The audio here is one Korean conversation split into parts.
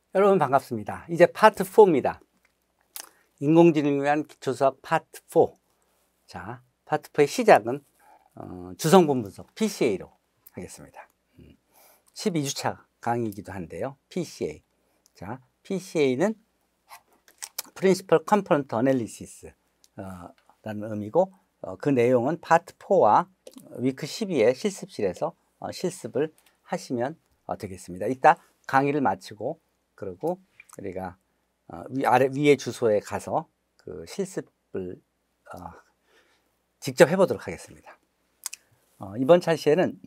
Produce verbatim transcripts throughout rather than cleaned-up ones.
여러분 반갑습니다. 이제 파트 사입니다. 인공지능을 위한 기초수학 파트 사. 자, 파트 사의 시작은 어, 주성분 분석 피씨에이로 하겠습니다. 음, 십이 주차 강의이기도 한데요. 피씨에이. 자, 피씨에이는 Principal Component Analysis 어, 라는 의미고 어, 그 내용은 파트 사와 위크 십이의 실습실에서 어, 실습을 하시면 어, 되겠습니다. 이따 강의를 마치고 그리고 우리가 어, 위 아래 위에 주소에 가서 그 실습을 어, 직접 해보도록 하겠습니다. 어, 이번 차시에는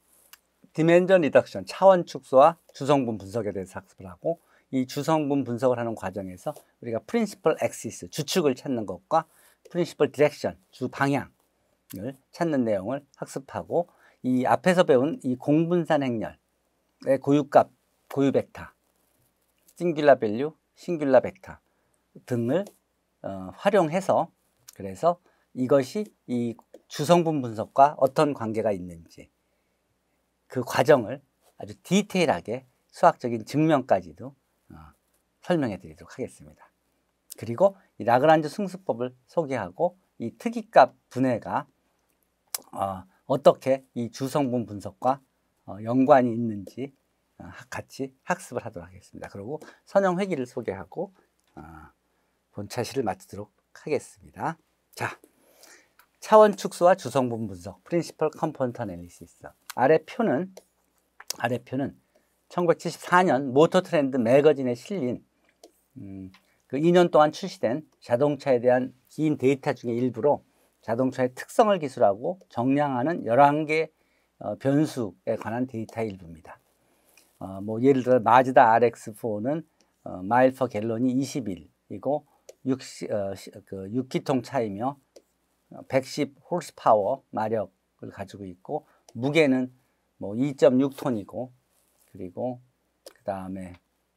디멘전 리덕션 차원 축소와 주성분 분석에 대해서 학습을 하고, 이 주성분 분석을 하는 과정에서 우리가 프린시플 액시스 주축을 찾는 것과 프린시플 디렉션 주 방향을 찾는 내용을 학습하고, 이 앞에서 배운 이 공분산 행렬의 고유값 고유 벡터, 싱귤라 밸류, 싱귤라 벡터 등을 어, 활용해서 그래서 이것이 이 주성분 분석과 어떤 관계가 있는지 그 과정을 아주 디테일하게 수학적인 증명까지도 어, 설명해 드리도록 하겠습니다. 그리고 이 라그란주 승수법을 소개하고 이 특이값 분해가 어, 어떻게 이 주성분 분석과 어, 연관이 있는지 어, 같이 학습을 하도록 하겠습니다. 그리고 선형 회기를 소개하고 어, 본차시를 마치도록 하겠습니다. 자, 차원 축소와 주성분 분석, Principal Component Analysis. 아래 표는 아래 표는 천구백칠십사 년 모터 트렌드 매거진에 실린 음, 그 이 년 동안 출시된 자동차에 대한 긴 데이터 중에 일부로 자동차의 특성을 기술하고 정량하는 열한 개 어, 변수에 관한 데이터의 일부입니다. 어, 뭐 예를 들어 마즈다 알엑스사는 어, 마일 퍼 갤런이 이십일이고 육, 어, 그 육 기통 차이며 백십 홀스파워 마력을 가지고 있고, 무게는 뭐 이 점 육 톤이고, 그리고 그 다음에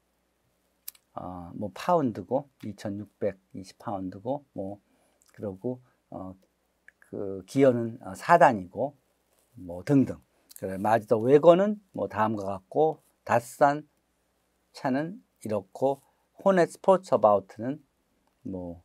어, 뭐 파운드고 이천육백이십 파운드고, 뭐 그러고 어, 그 기어는 사 단이고 뭐 등등. 그래, 마즈다 웨건은 뭐 다음과 같고, 닷산 차는 이렇고, 호넷 스포츠 어바우트는 뭐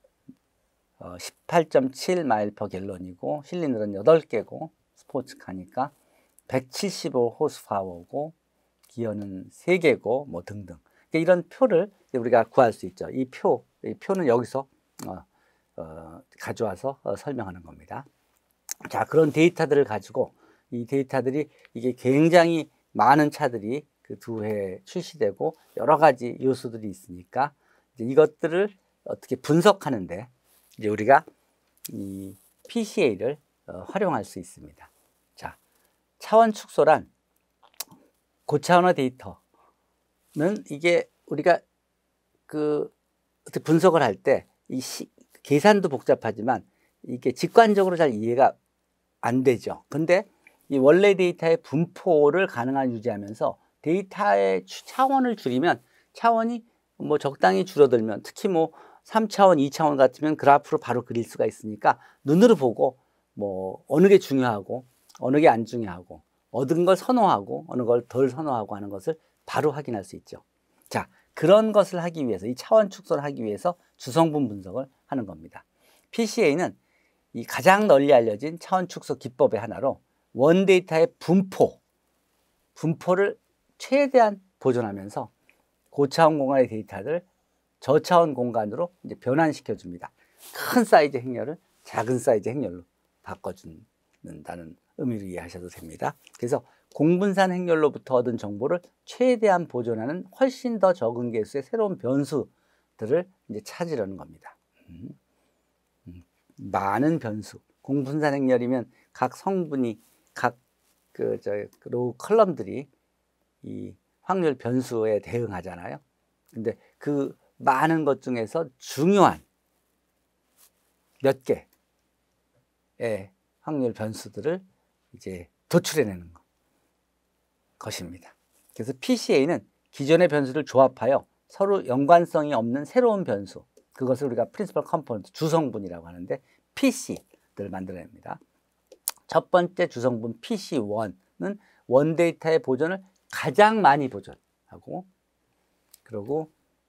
어, 십팔 점 칠 마일 퍼 갤런이고, 실린더는 여덟 개고 스포츠카니까 백칠십오 호스파워고, 기어는 세 개고 뭐 등등. 그러니까 이런 표를 우리가 구할 수 있죠. 이 표, 이 표는 여기서 어, 어, 가져와서 어, 설명하는 겁니다. 자, 그런 데이터들을 가지고 이 데이터들이 이게 굉장히 많은 차들이 그 두 해 출시되고 여러 가지 요소들이 있으니까 이제 이것들을 어떻게 분석하는데 이제 우리가 이 피씨에이를 어, 활용할 수 있습니다. 자, 차원 축소란 고차원화 데이터는 이게 우리가 그 어떻게 분석을 할 때 이 계산도 복잡하지만 이게 직관적으로 잘 이해가 안 되죠. 근데 이 원래 데이터의 분포를 가능한 유지하면서 데이터의 차원을 줄이면, 차원이 뭐 적당히 줄어들면, 특히 뭐 삼 차원, 이 차원 같으면 그래프로 바로 그릴 수가 있으니까 눈으로 보고 뭐 어느 게 중요하고 어느 게 안 중요하고 어떤 걸 선호하고 어느 걸 덜 선호하고 하는 것을 바로 확인할 수 있죠. 자, 그런 것을 하기 위해서, 이 차원 축소를 하기 위해서 주성분 분석을 하는 겁니다. 피씨에이는 이 가장 널리 알려진 차원 축소 기법의 하나로 원 데이터의 분포, 분포를 최대한 보존하면서 고차원 공간의 데이터를 저차원 공간으로 이제 변환시켜 줍니다. 큰 사이즈 행렬을 작은 사이즈 행렬로 바꿔준다는 의미로 이해하셔도 됩니다. 그래서 공분산 행렬로부터 얻은 정보를 최대한 보존하는 훨씬 더 적은 개수의 새로운 변수들을 이제 찾으려는 겁니다. 음, 음, 많은 변수. 공분산 행렬이면 각 성분이 각 그 저 로우 컬럼들이 이 확률 변수에 대응하잖아요. 근데 그 많은 것 중에서 중요한 몇 개의 확률 변수들을 이제 도출해내는 것입니다. 그래서 피씨에이는 기존의 변수를 조합하여 서로 연관성이 없는 새로운 변수, 그것을 우리가 Principal Component 주성분이라고 하는데 피씨를 만들어냅니다. 첫 번째 주성분 피씨원은 원 데이터의 보존을 가장 많이 보존하고, 그리고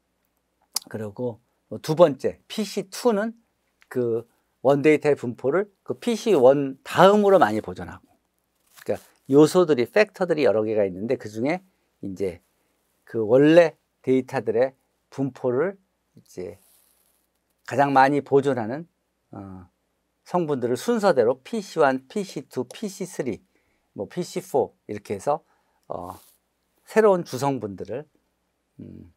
그리고 두 번째 피씨이는 그 원데이터의 분포를 그 피씨일 다음으로 많이 보존하고, 그러니까 요소들이 팩터들이 여러 개가 있는데 그 중에 이제 그 원래 데이터들의 분포를 이제 가장 많이 보존하는 어, 성분들을 순서대로 피씨일, 피씨이, 피씨삼, 뭐 피씨사 이렇게 해서 어, 새로운 주성분들을 음,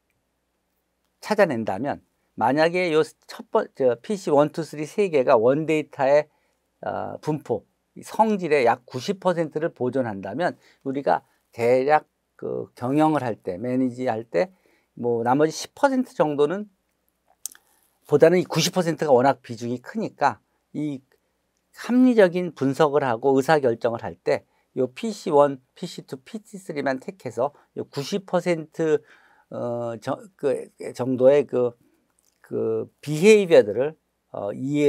찾아낸다면, 만약에 요 첫 번째 피씨 일, 이, 삼 세 개가 원데이터의 어, 분포 성질의 약 구십 퍼센트를 보존한다면 우리가 대략 그 경영을 할 때, 매니지 할 때 뭐 나머지 십 퍼센트 정도는 보다는 이 구십 퍼센트가 워낙 비중이 크니까 이 합리적인 분석을 하고 의사결정을 할 때 요 피씨일, 피씨이, 피씨삼만 택해서 요 구십 퍼센트 어, 저, 그 정도의 그, 그 비헤이비어들을 어,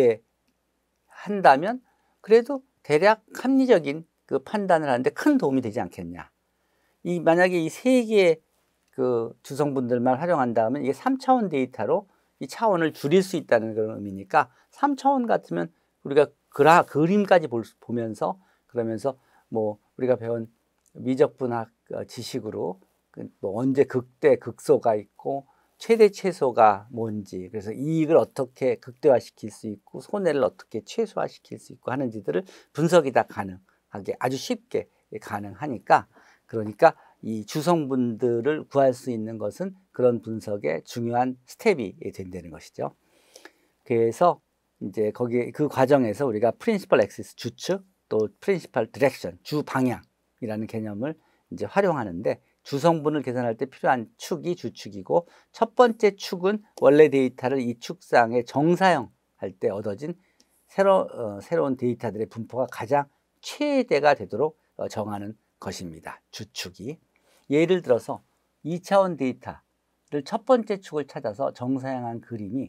이해한다면 그래도 대략 합리적인 그 판단을 하는데 큰 도움이 되지 않겠냐. 이 만약에 이 세 개의 그 주성분들만 활용한다면 이게 삼 차원 데이터로 이 차원을 줄일 수 있다는 그런 의미니까, 삼 차원 같으면 우리가 그라 그림까지 볼, 보면서 그러면서 뭐 우리가 배운 미적분학 지식으로 뭐 언제 극대 극소가 있고 최대 최소가 뭔지, 그래서 이익을 어떻게 극대화시킬 수 있고 손해를 어떻게 최소화시킬 수 있고 하는지들을 분석이 다 가능하게 아주 쉽게 가능하니까, 그러니까 이 주성분들을 구할 수 있는 것은 그런 분석의 중요한 스텝이 된다는 것이죠. 그래서 이제 거기 그 과정에서 우리가 프린시플 액시스 주축, 또 프린시플 디렉션 주 방향이라는 개념을 이제 활용하는데, 주성분을 계산할 때 필요한 축이 주축이고, 첫 번째 축은 원래 데이터를 이 축상에 정사형할 때 얻어진 새로, 어, 새로운 데이터들의 분포가 가장 최대가 되도록 어, 정하는 것입니다. 주축이. 예를 들어서 이 차원 데이터를 첫 번째 축을 찾아서 정사형한 그림이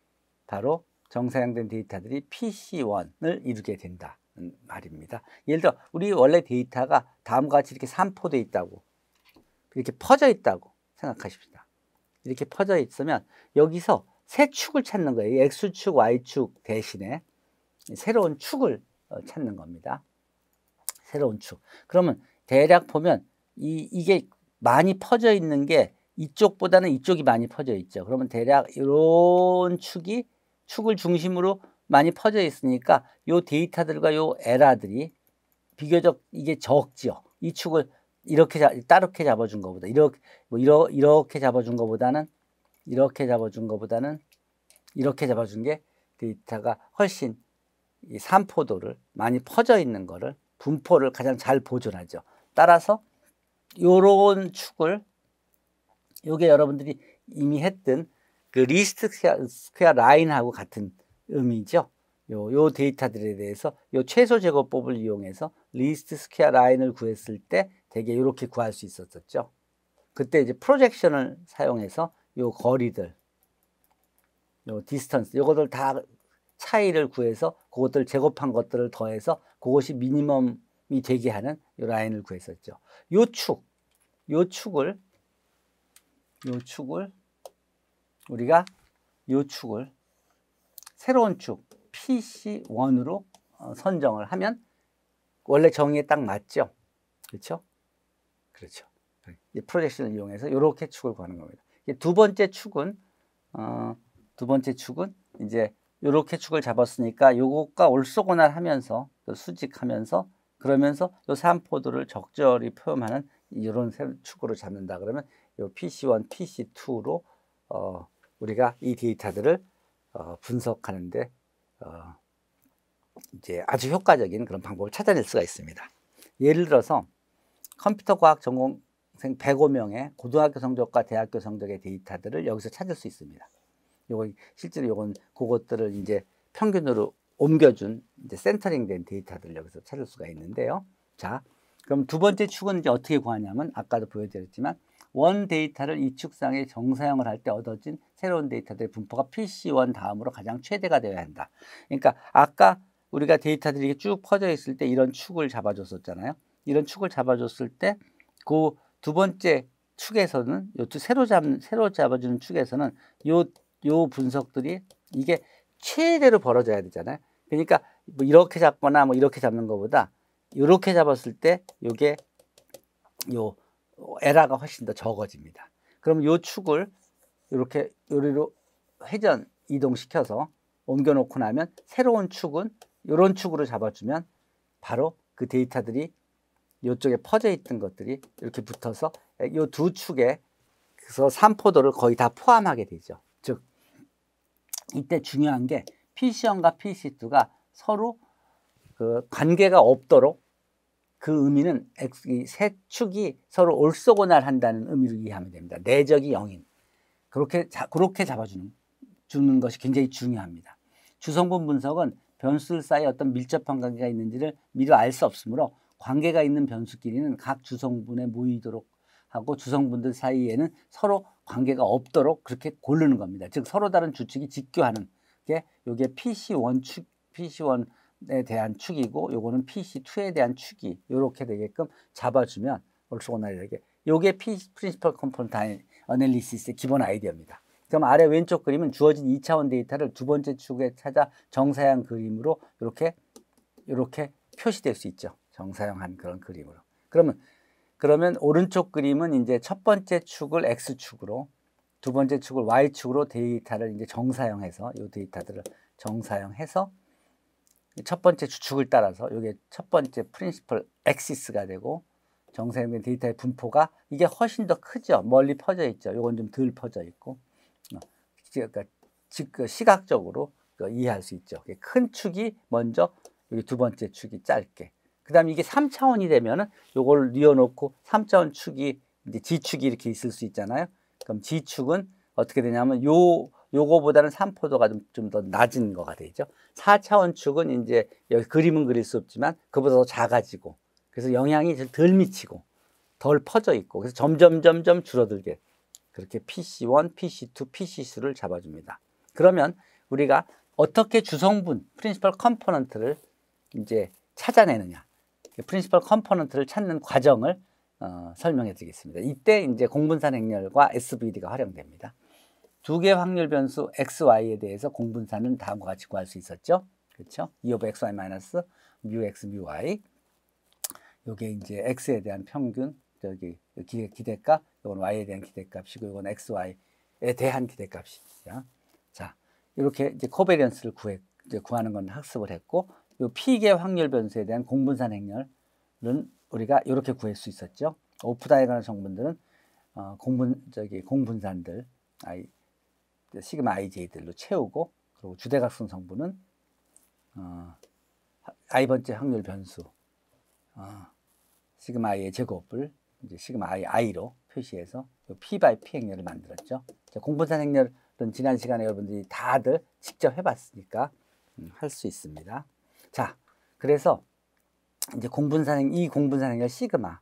바로 정사형된 데이터들이 피씨일을 이루게 된다는 말입니다. 예를 들어 우리 원래 데이터가 다음과 같이 이렇게 삼포돼 있다고, 이렇게 퍼져 있다고 생각하십시다. 이렇게 퍼져 있으면 여기서 새 축을 찾는 거예요. X축, Y축 대신에 새로운 축을 찾는 겁니다. 새로운 축. 그러면 대략 보면 이, 이게 많이 퍼져 있는 게 이쪽보다는 이쪽이 많이 퍼져 있죠. 그러면 대략 이런 축이 축을 중심으로 많이 퍼져 있으니까 요 데이터들과 요 에라들이 비교적 이게 적지요. 이 축을 이렇게 잡, 따르게 잡아준 것보다 이렇게 뭐 이러, 이렇게 잡아준 것보다는 이렇게 잡아준 것보다는 이렇게 잡아준 게 데이터가 훨씬 이 산포도를 많이 퍼져 있는 거를 분포를 가장 잘 보존하죠. 따라서 요런 축을, 요게 여러분들이 이미 했던 그 리스트 스퀘어, 스퀘어 라인하고 같은 의미죠. 요, 요 데이터들에 대해서 요 최소 제곱법을 이용해서 리스트 스퀘어 라인을 구했을 때 되게 이렇게 구할 수 있었었죠. 그때 이제 프로젝션을 사용해서 요 거리들, 요 디스턴스, 요것들 다 차이를 구해서 그것들 제곱한 것들을 더해서 그것이 미니멈이 되게 하는 요 라인을 구했었죠. 요 축, 요 축을, 요 축을 우리가 요 축을 새로운 축 피씨일으로 선정을 하면 원래 정의에 딱 맞죠. 그렇죠? 그렇죠. 이 프로젝션을 이용해서 이렇게 축을 구하는 겁니다. 두 번째 축은 어, 두 번째 축은 이제 이렇게 축을 잡았으니까 요것과 올소고날 하면서 수직하면서 그러면서 요 산포도를 적절히 표현하는 이런 축으로 잡는다. 그러면 요 피씨일, 피씨이로 어, 우리가 이 데이터들을 어, 분석하는데 어, 이제 아주 효과적인 그런 방법을 찾아낼 수가 있습니다. 예를 들어서 컴퓨터 과학 전공생 백오 명의 고등학교 성적과 대학교 성적의 데이터들을 여기서 찾을 수 있습니다. 요거 실제로 요건 그것들을 이제 평균으로 옮겨준 이제 센터링된 데이터들을 여기서 찾을 수가 있는데요. 자, 그럼 두 번째 축은 이제 어떻게 구하냐면 아까도 보여드렸지만 원 데이터를 이 축상에 정사형을 할 때 얻어진 새로운 데이터들의 분포가 피씨일 다음으로 가장 최대가 되어야 한다. 그러니까 아까 우리가 데이터들이 이렇게 쭉 퍼져 있을 때 이런 축을 잡아줬었잖아요. 이런 축을 잡아줬을 때 그 두 번째 축에서는 요 새로 잡 새로 잡아주는 축에서는 요 요 분석들이 이게 최대로 벌어져야 되잖아요. 그러니까 뭐 이렇게 잡거나 뭐 이렇게 잡는 것보다 요렇게 잡았을 때 요게 요 에러가 훨씬 더 적어집니다. 그럼 요 축을 요렇게 요리로 회전 이동시켜서 옮겨 놓고 나면 새로운 축은 요런 축으로 잡아주면 바로 그 데이터들이 요쪽에 퍼져 있던 것들이 이렇게 붙어서 요 두 축에 그래서 삼포도를 거의 다 포함하게 되죠. 즉 이때 중요한 게 피씨원과 피씨투가 서로 그 관계가 없도록 그 의미는 X, 이 세 축이 서로 올소고날 한다는 의미로 이해하면 됩니다. 내적이 영인. 그렇게, 자, 그렇게 잡아주는 주는 것이 굉장히 중요합니다. 주성분 분석은 변수들 사이에 어떤 밀접한 관계가 있는지를 미리 알 수 없으므로 관계가 있는 변수끼리는 각 주성분에 모이도록 하고 주성분들 사이에는 서로 관계가 없도록 그렇게 고르는 겁니다. 즉 서로 다른 주축이 직교하는 게 요게 피씨원 축, 피씨원에 대한 축이고 요거는 피씨투에 대한 축이 요렇게 되게끔 잡아주면 올소고날하게 요게 프린시펄 컴포넌트 어널리시스의 기본 아이디어입니다. 그럼 아래 왼쪽 그림은 주어진 이 차원 데이터를 두 번째 축에 찾아 정사형 그림으로 이렇게 이렇게 표시될 수 있죠. 정사형한 그런 그림으로. 그러면 그러면 오른쪽 그림은 이제 첫 번째 축을 X축으로, 두 번째 축을 Y축으로 데이터를 이제 정사형해서 이 데이터들을 정사형해서 첫 번째 주축을 따라서 이게 첫 번째 프린시플 엑시스가 되고 정사형된 데이터의 분포가 이게 훨씬 더 크죠. 멀리 퍼져 있죠. 이건 좀 덜 퍼져 있고. 그러니까 시각적으로 이해할 수 있죠. 큰 축이 먼저 여기 두 번째 축이 짧게. 그 다음에 이게 삼 차원이 되면은 요걸 뉘어놓고 삼 차원 축이 이제 G축이 이렇게 있을 수 있잖아요. 그럼 G축은 어떻게 되냐면 요, 요거보다는 삼포도가 좀, 좀 더 낮은 거가 되죠. 사 차원 축은 이제 여기 그림은 그릴 수 없지만 그보다 더 작아지고 그래서 영향이 덜 미치고 덜 퍼져 있고 그래서 점점 점점 줄어들게 그렇게 피씨원, 피씨투, 피씨수를 잡아줍니다. 그러면 우리가 어떻게 주성분, 프린시펄 컴포넌트를 이제 찾아내느냐. 프린시펄 컴포넌트를 찾는 과정을 어, 설명해 드리겠습니다. 이때 이제 공분산 행렬과 에스브이디가 활용됩니다. 두 개의 확률 변수 x, y에 대해서 공분산은 다음과 같이 구할 수 있었죠. 그렇죠? 이 오브 엑스 와이 마이너스 뮤 x, 뮤 y. 요게 이제 x에 대한 평균, 저기 기대, 기대값, 이건 y에 대한 기대값이고, 이건 x, y에 대한 기대값이죠. 자, 이렇게 이제 코베리언스를 구해, 이제 구하는 건 학습을 했고, 요 P개 확률 변수에 대한 공분산 행렬은 우리가 이렇게 구할 수 있었죠. 오프 다이아고널 성분들은 어, 공분 저기 공분산들 i 시그마 iJ들로 채우고 그리고 주대각성 성분은 어, i번째 확률 변수 어, 시그마 i의 제곱을 이제 시그마 i i로 표시해서 P 바이 P 행렬을 만들었죠. 공분산 행렬은 지난 시간에 여러분들이 다들 직접 해봤으니까 음, 할 수 있습니다. 자, 그래서 이제 공분산 이 공분산 행렬 시그마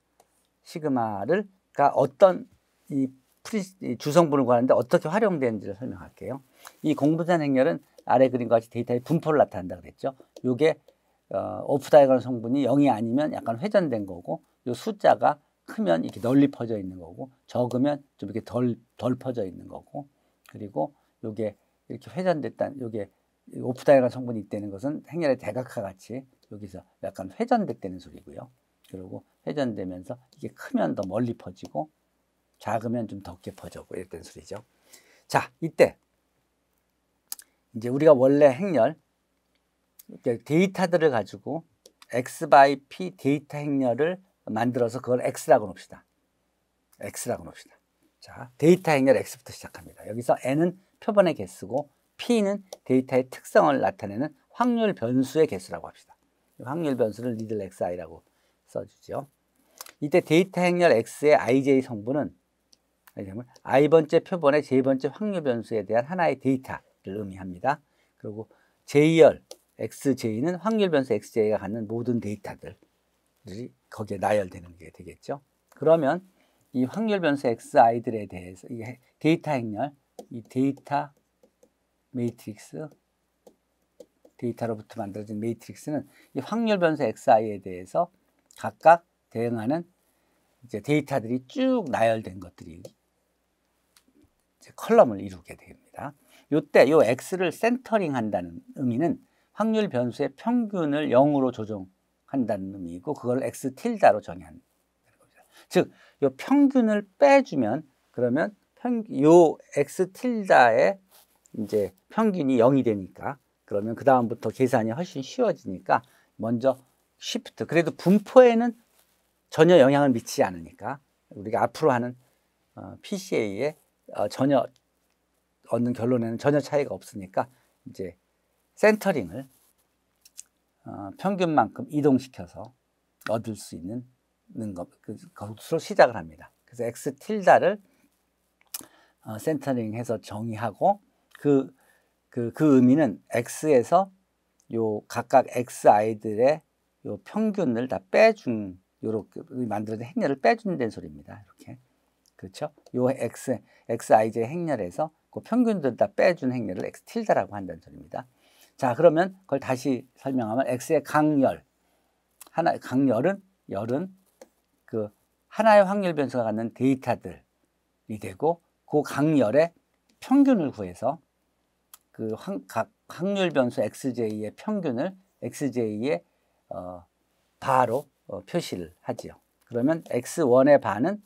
시그마를가 어떤 이, 프리, 이 주성분을 구하는데 어떻게 활용되는지를 설명할게요. 이 공분산 행렬은 아래 그림과 같이 데이터의 분포를 나타낸다 그랬죠. 요게 어, 오프 다이아고널 성분이 영이 아니면 약간 회전된 거고, 요 숫자가 크면 이렇게 널리 퍼져 있는 거고, 적으면 좀 이렇게 덜, 덜 퍼져 있는 거고, 그리고 요게 이렇게 회전됐다, 요게 오프 다이아고널 성분이 있다는 것은 행렬의 대각화 같이 여기서 약간 회전됐다는 소리고요. 그리고 회전되면서 이게 크면 더 멀리 퍼지고, 작으면 좀 덥게 퍼지고 이랬던 소리죠. 자, 이때 이제 우리가 원래 행렬 데이터들을 가지고 x 바이 p 데이터 행렬을 만들어서 그걸 x라고 놓읍시다. x라고 놓읍시다. 자, 데이터 행렬 x부터 시작합니다. 여기서 n은 표본의 개수고 p는 데이터의 특성을 나타내는 확률 변수의 개수라고 합시다. 확률 변수를 리들 xi라고 써주죠. 이때 데이터 행렬 x의 ij 성분은 i번째 표본의 제번째 확률 변수에 대한 하나의 데이터를 의미합니다. 그리고 j열 xj는 확률 변수 xj가 갖는 모든 데이터들이 거기에 나열되는 게 되겠죠. 그러면 이 확률 변수 xi들에 대해서 이 데이터 행렬, 이 데이터 매트릭스, 데이터로부터 만들어진 매트릭스는 이 확률 변수 xi에 대해서 각각 대응하는 이제 데이터들이 쭉 나열된 것들이 이제 컬럼을 이루게 됩니다. 요때 요 X를 센터링 한다는 의미는 확률 변수의 평균을 영으로 조정한다는 의미이고, 그걸 X 틸다로 정의한다는 겁니다. 즉, 요 평균을 빼주면, 그러면 평, 요 X 틸다의 이제 평균이 영이 되니까, 그러면 그 다음부터 계산이 훨씬 쉬워지니까 먼저 쉬프트, 그래도 분포에는 전혀 영향을 미치지 않으니까 우리가 앞으로 하는 어, 피씨에이에 어, 전혀 얻는 결론에는 전혀 차이가 없으니까 이제 센터링을 어, 평균만큼 이동시켜서 얻을 수 있는 것, 그것으로 시작을 합니다. 그래서 X 틸다를 어, 센터링해서 정의하고, 그, 그, 그 의미는 X에서 요 각각 Xi들의 요 평균을 다 빼준, 요렇게 만들어진 행렬을 빼준다는 소리입니다. 이렇게. 그렇죠? 요 X, Xij 행렬에서 그 평균들을 다 빼준 행렬을 X 틸다라고 한다는 소리입니다. 자, 그러면 그걸 다시 설명하면 X의 강열, 하나, 강열은, 열은 그 하나의 확률 변수가 갖는 데이터들이 되고, 그 강열의 평균을 구해서 그 각 확률 변수 엑스제이의 평균을 엑스제이의 어, 바로 어, 표시를 하지요. 그러면 엑스원의 바는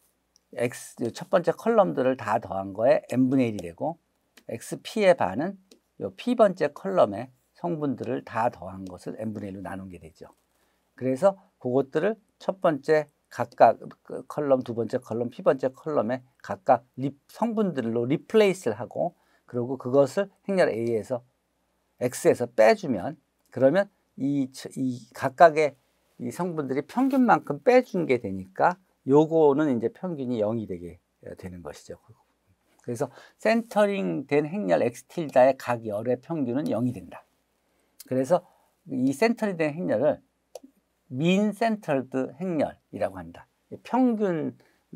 X, 첫 번째 컬럼들을 다 더한 거에 n분의 일이 되고, 엑스피의 바는 요 P번째 컬럼의 성분들을 다 더한 것을 n분의 일로 나눈 게 되죠. 그래서 그것들을 첫 번째 각각 컬럼, 두 번째 컬럼, P번째 컬럼에 각각 리, 성분들로 리플레이스를 하고, 그리고 그것을 행렬 A에서 X에서 빼주면, 그러면 이, 이 각각의 이 성분들이 평균만큼 빼준 게 되니까 요거는 이제 평균이 영이 되게 되는 것이죠. 그래서 센터링 된 행렬 X 틸다의 각 열의 평균은 영이 된다. 그래서 이 센터링 된 행렬을 민 센터드 행렬이라고 한다. 평균을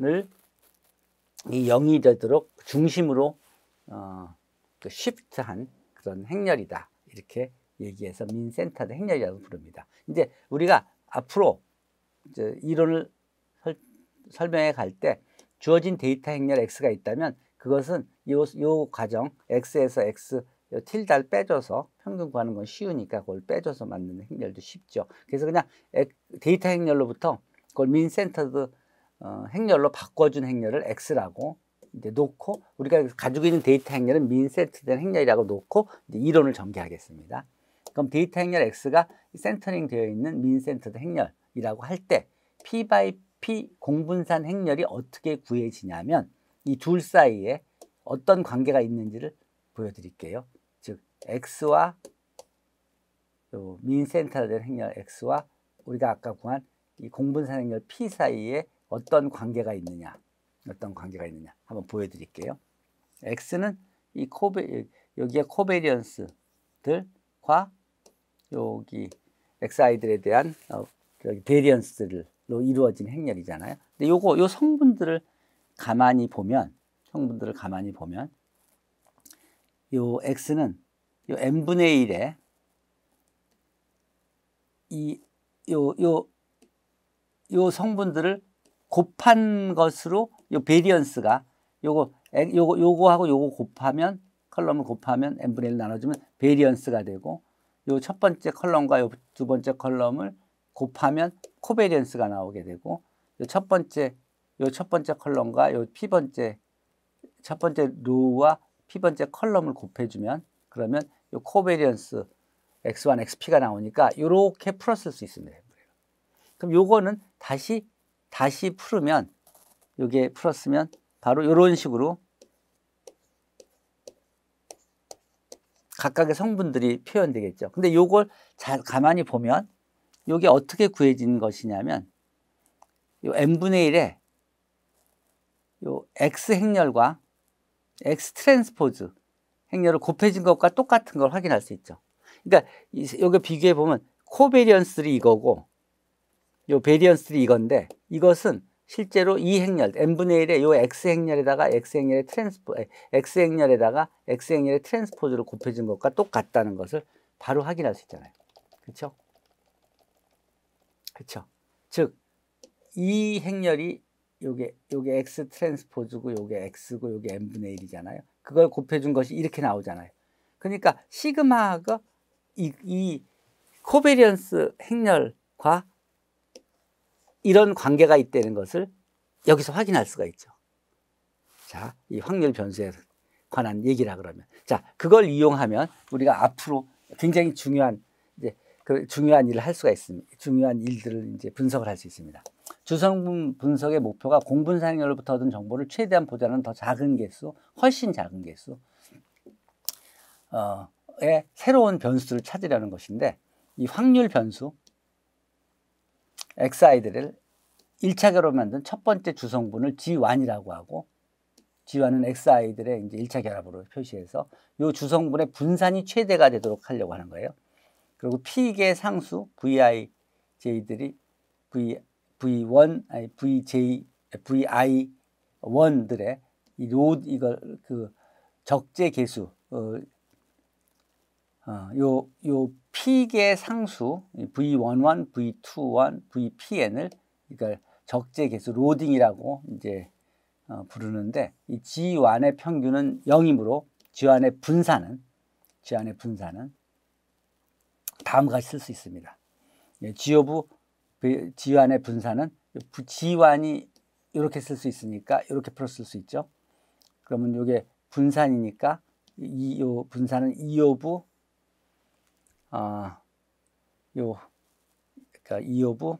이 영이 되도록 중심으로 어, 그 쉬프트한 그런 행렬이다. 이렇게 얘기해서 민 센터드 행렬이라고 부릅니다. 이제 우리가 앞으로 이제 이론을 설, 설명해 갈 때 주어진 데이터 행렬 X가 있다면, 그것은 요, 요 과정 X에서 X 틸다를 빼줘서 평균 구하는 건 쉬우니까 그걸 빼줘서 만드는 행렬도 쉽죠. 그래서 그냥 데이터 행렬로부터 그걸 민 센터드 어, 행렬로 바꿔준 행렬을 X라고 이제 놓고, 우리가 가지고 있는 데이터 행렬은 민 센터된 행렬이라고 놓고 이제 이론을 전개하겠습니다. 그럼 데이터 행렬 X가 센터링 되어 있는 민 센터드 행렬이라고 할 때 P 바이 P 공분산 행렬이 어떻게 구해지냐면, 이 둘 사이에 어떤 관계가 있는지를 보여드릴게요. 즉 X와 민 센터된 행렬 X와 우리가 아까 구한 이 공분산 행렬 P 사이에 어떤 관계가 있느냐, 어떤 관계가 있느냐 한번 보여드릴게요. X는 이 코베, 여기에 코베리언스들과 여기 엑스아이들에 대한 어, 베리언스들로 이루어진 행렬이잖아요. 근데 요거 요 성분들을 가만히 보면, 성분들을 가만히 보면 요 X는 요 n분의 일에 이 요 요 요 성분들을 곱한 것으로 요 베리언스가 요거 요거 요거하고 요거 곱하면, 컬럼을 곱하면 n분의 일 나눠주면 베리언스가 되고, 요 첫 번째 컬럼과 요 두 번째 컬럼을 곱하면 코베리언스가 나오게 되고, 요 첫 번째 요 첫 번째 컬럼과 요 P번째 첫 번째 로우와 P번째 컬럼을 곱해주면, 그러면 요 코베리언스 엑스 원, 엑스피가 나오니까 요렇게 풀었을 수 있습니다. 그럼 요거는 다시 다시 풀으면, 요게 풀었으면 바로 요런 식으로 각각의 성분들이 표현되겠죠. 근데 요걸 잘 가만히 보면 요게 어떻게 구해진 것이냐면, 요 n분의 일에 요 X 행렬과 X 트랜스포즈 행렬을 곱해진 것과 똑같은 걸 확인할 수 있죠. 그러니까 여기 비교해 보면 코베리언스들이 이거고 요 베리언스들이 이건데, 이것은 실제로 이 행렬 n분의 일에 요 X 행렬에다가 X 행렬의 트랜스포 X 행렬에다가 X 행렬의 트랜스포즈를 곱해진 것과 똑같다는 것을 바로 확인할 수 있잖아요. 그렇죠? 그렇죠? 즉 이 행렬이 요게 요게 X 트랜스포즈고 요게 X고 요게 n분의 일이잖아요. 그걸 곱해준 것이 이렇게 나오잖아요. 그러니까 시그마가 이, 이 코베리언스 행렬과 이런 관계가 있다는 것을 여기서 확인할 수가 있죠. 자, 이 확률 변수에 관한 얘기라 그러면. 자, 그걸 이용하면 우리가 앞으로 굉장히 중요한 이제 그 중요한 일을 할 수가 있습니다. 중요한 일들을 이제 분석을 할 수 있습니다. 주성분 분석의 목표가 공분사 행렬로부터 얻은 정보를 최대한 보다는 더 작은 개수, 훨씬 작은 개수, 어, 의 새로운 변수를 찾으려는 것인데, 이 확률 변수 엑스아이들을 일 차 결합 만든 첫 번째 주성분을 지 원이라고 하고, 지 원은 엑스아이들의 이제 일 차 결합으로 표시해서 이 주성분의 분산이 최대가 되도록 하려고 하는 거예요. 그리고 P개의 상수 브이아이제이들이 V, 브이원, 아니 브이제이, 브이아이원들의 이 로드 이걸 그 적재 계수, 어, 어, 요, 요 P개의 상수 브이일일, 브이이일, 브이피엔을 이걸 적재 계수 로딩이라고 이제 어, 부르는데, 이 지 원의 평균은 영이므로 지 원의 분산은 지 원의 분산은 다음과 같이 쓸 수 있습니다. 예, G 오브 지 원의 분산은 지 원이 이렇게 쓸 수 있으니까 이렇게 풀어 쓸 수 있죠. 그러면 이게 분산이니까 이 요 분산은 이 오브 어, 요 그러니까 이 오브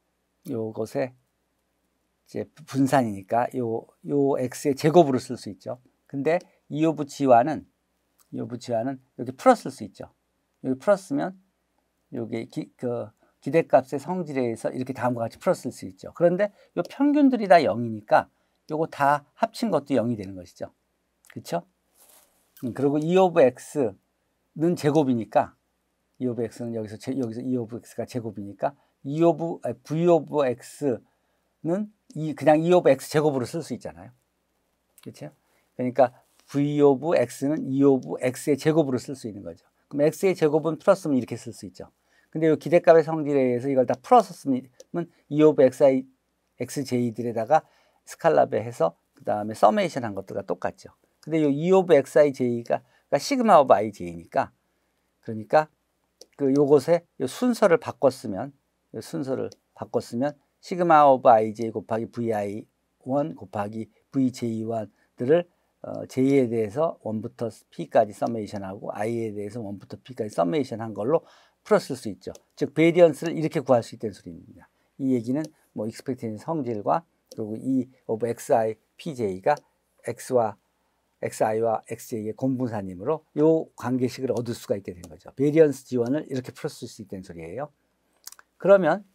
요것에 이제 분산이니까 요 요 x의 제곱으로 쓸 수 있죠. 근데 이 오브 지 원은 이 오브 지 원은 여기 풀어 쓸 수 있죠. 여기 풀었으면 요게 기, 그 기대값의 성질에 의해서 이렇게 다음과 같이 풀어 쓸 수 있죠. 그런데 요 평균들이 다 영이니까 요거 다 합친 것도 영이 되는 것이죠. 그렇죠? 음, 그리고 이 오브 x는 제곱이니까 이 오브 x는 여기서 제, 여기서 이 오브 x가 제곱이니까 이 오브 아니, v 오브 x는 이 그냥 이 오브 x 제곱으로 쓸 수 있잖아요. 그렇죠? 그러니까 v 오브 x는 이 오브 x의 제곱으로 쓸 수 있는 거죠. 그럼 x의 제곱은 풀었으면 이렇게 쓸 수 있죠. 근데 이 기대값의 성질에 의해서 이걸 다 풀어서 쓰면 이 오브 xi, xj들에다가 스칼라베 해서 그 다음에 서메이션 한 것들과 똑같죠. 근데 이 이 오브 xij가 그러니까 시그마 오브 ij니까, 그러니까 그 요것에 요 순서를 바꿨으면 요 순서를 바꿨으면 시그마 오브 ij 곱하기 vi 원 곱하기 vj 원들을 어, j에 대해서 일부터 p까지 서메이션하고 i에 대해서 일부터 p까지 서메이션 한 걸로 풀었을 수 있죠. 즉 베리언스를 이렇게 구할 수 있다는 소리입니다. 이 얘기는 뭐 익스펙테이션 성질과 그리고 E 오브 xi pj가 x와 xi와 xj의 공분사님으로 이 관계식을 얻을 수가 있게 된 거죠. 베리언스 지원을 이렇게 풀었을 수 있다는 소리예요. 그러면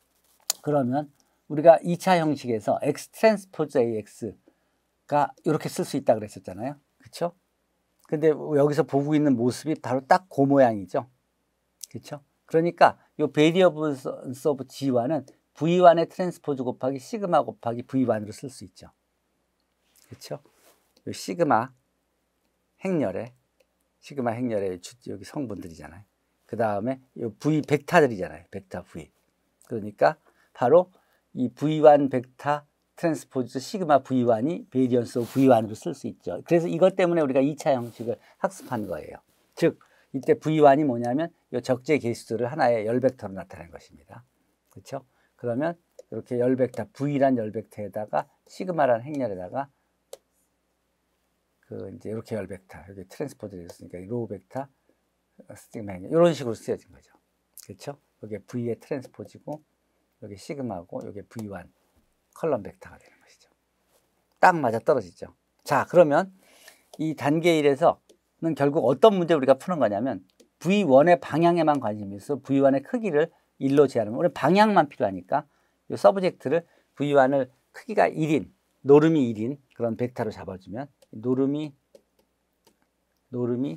그러면 우리가 이 차 형식에서 x 트랜스포즈 ax가 이렇게 쓸 수 있다 그랬었잖아요. 그렇죠? 근데 여기서 보고 있는 모습이 바로 딱 그 모양이죠. 그렇죠? 그러니까 이 베리어블스 오브 지 원은 브이 원의 트랜스포즈 곱하기 시그마 곱하기 브이 원으로 쓸 수 있죠. 그렇죠? 이 시그마 행렬의 시그마 행렬의 여기 성분들이잖아요. 그 다음에 이 V 벡터들이잖아요. 벡터 V. 그러니까 바로 이 브이 원 벡터 트랜스포즈 시그마 브이 원이 베리언스 오브 브이 원으로 쓸 수 있죠. 그래서 이것 때문에 우리가 이 차 형식을 학습한 거예요. 즉 이때 브이 원이 뭐냐면 이 적재 개수들을 하나의 열 벡터로 나타낸 것입니다. 그렇죠? 그러면 이렇게 열 벡터 V란 열 벡터에다가 시그마라는 행렬에다가 그 이제 이렇게 열 벡터 여기 트랜스포즈를 했으니까 로우 벡터 시그마 행렬 이런 식으로 쓰여진 거죠. 그렇죠? 여기 V의 트랜스포즈고 여기 시그마고 여기 브이 원 컬럼 벡터가 되는 것이죠. 딱 맞아 떨어지죠. 자, 그러면 이 단계 일에서는 결국 어떤 문제 우리가 푸는 거냐면 브이 원의 방향에만 관심이 있어 브이 원의 크기를 일로 제한하면 우리 방향만 필요하니까 이 서브젝트를 브이 원을 크기가 일인 노름이 일인 그런 벡터로 잡아주면 노름이 노름이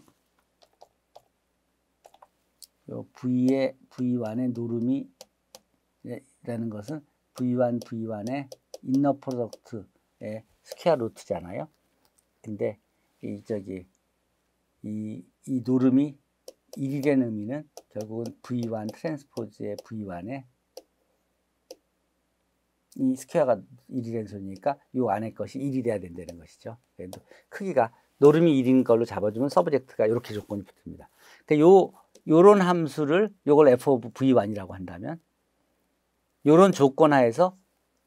요 V의 브이 원의 노름이 라는 것은 브이 원 브이 원의 인너 프로덕트의 스퀘어 루트잖아요. 근데 이 저기 이, 이 노름이 일이라는 의미는 결국은 브이 원 트랜스포즈의 브이 원의 이 스퀘어가 일이라는 소리니까 요 안에 것이 일이 돼야 된다는 것이죠. 그래도 크기가 노름이 일인 걸로 잡아주면 서브젝트가 이렇게 조건이 붙습니다. 그러니까 요 요런 함수를 요걸 에프 오브 브이 원이라고 한다면 요런 조건 하에서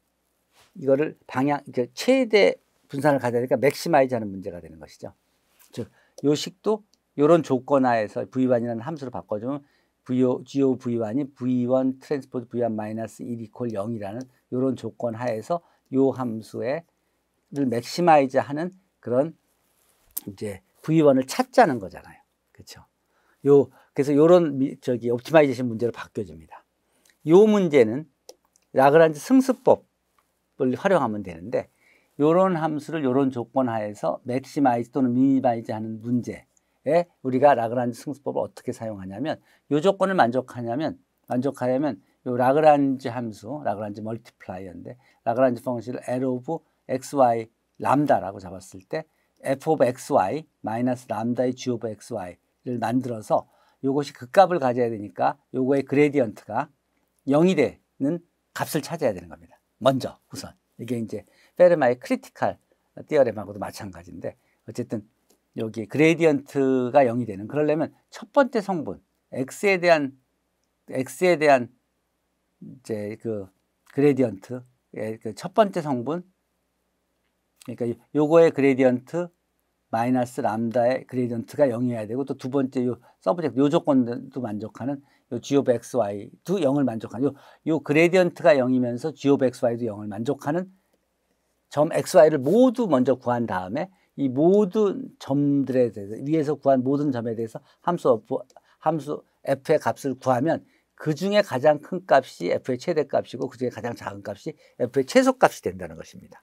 이거를 방향 이렇게 최대 분산을 가져야 되니까 맥시마이즈 하는 문제가 되는 것이죠. 즉 요 식도 요런 조건 하에서 브이 원이라는 함수로 바꿔주면 지 오브 브이 원이 브이 원 트랜스포즈 브이 원 마이너스 일 이퀄 영이라는 요런 조건 하에서 요 함수를 맥시마이즈 하는 그런 이제 브이 원을 찾자는 거잖아요. 그렇죠? 요 그래서 요런 미, 저기 옵티마이제이션 문제로 바뀌어집니다. 요 문제는 라그란지 승수법을 활용하면 되는데 요런 함수를 요런 조건 하에서 맥시마이즈 또는 미니마이즈 하는 문제에 우리가 라그란지 승수법을 어떻게 사용하냐면 요 조건을 만족하냐면 만족하려면 요 라그란지 함수, 라그란지 멀티플라이어인데 라그란지 펑션을 L 오브 xy 람다라고 잡았을 때 f 오브 xy 마이너스 람다의 g 오브 xy를 만들어서 요것이 그 값을 가져야 되니까 요거의 그레디언트가 영이 되는 값을 찾아야 되는 겁니다. 먼저 우선 이게 이제 페르마의 크리티컬 티어렘하고도 마찬가지인데 어쨌든 여기 그레디언트가 영이 되는 그러려면 첫 번째 성분 x에 대한 x에 대한 이제 그 그레디언트의 그 첫 번째 성분 그러니까 요거의 그레디언트 마이너스 람다의 그레디언트가 영이어야 되고 또 두 번째 요 서브젝트 요 조건도 만족하는 요 g 오브 xy도 영을 만족하는 요, 요 그레디언트가 영이면서 g 오브 xy도 영을 만족하는 점 xy를 모두 먼저 구한 다음에 이 모든 점들에 대해서 위에서 구한 모든 점에 대해서 함수 함수 f의 값을 구하면 그 중에 가장 큰 값이 f의 최대값이고 그 중에 가장 작은 값이 f의 최소값이 된다는 것입니다.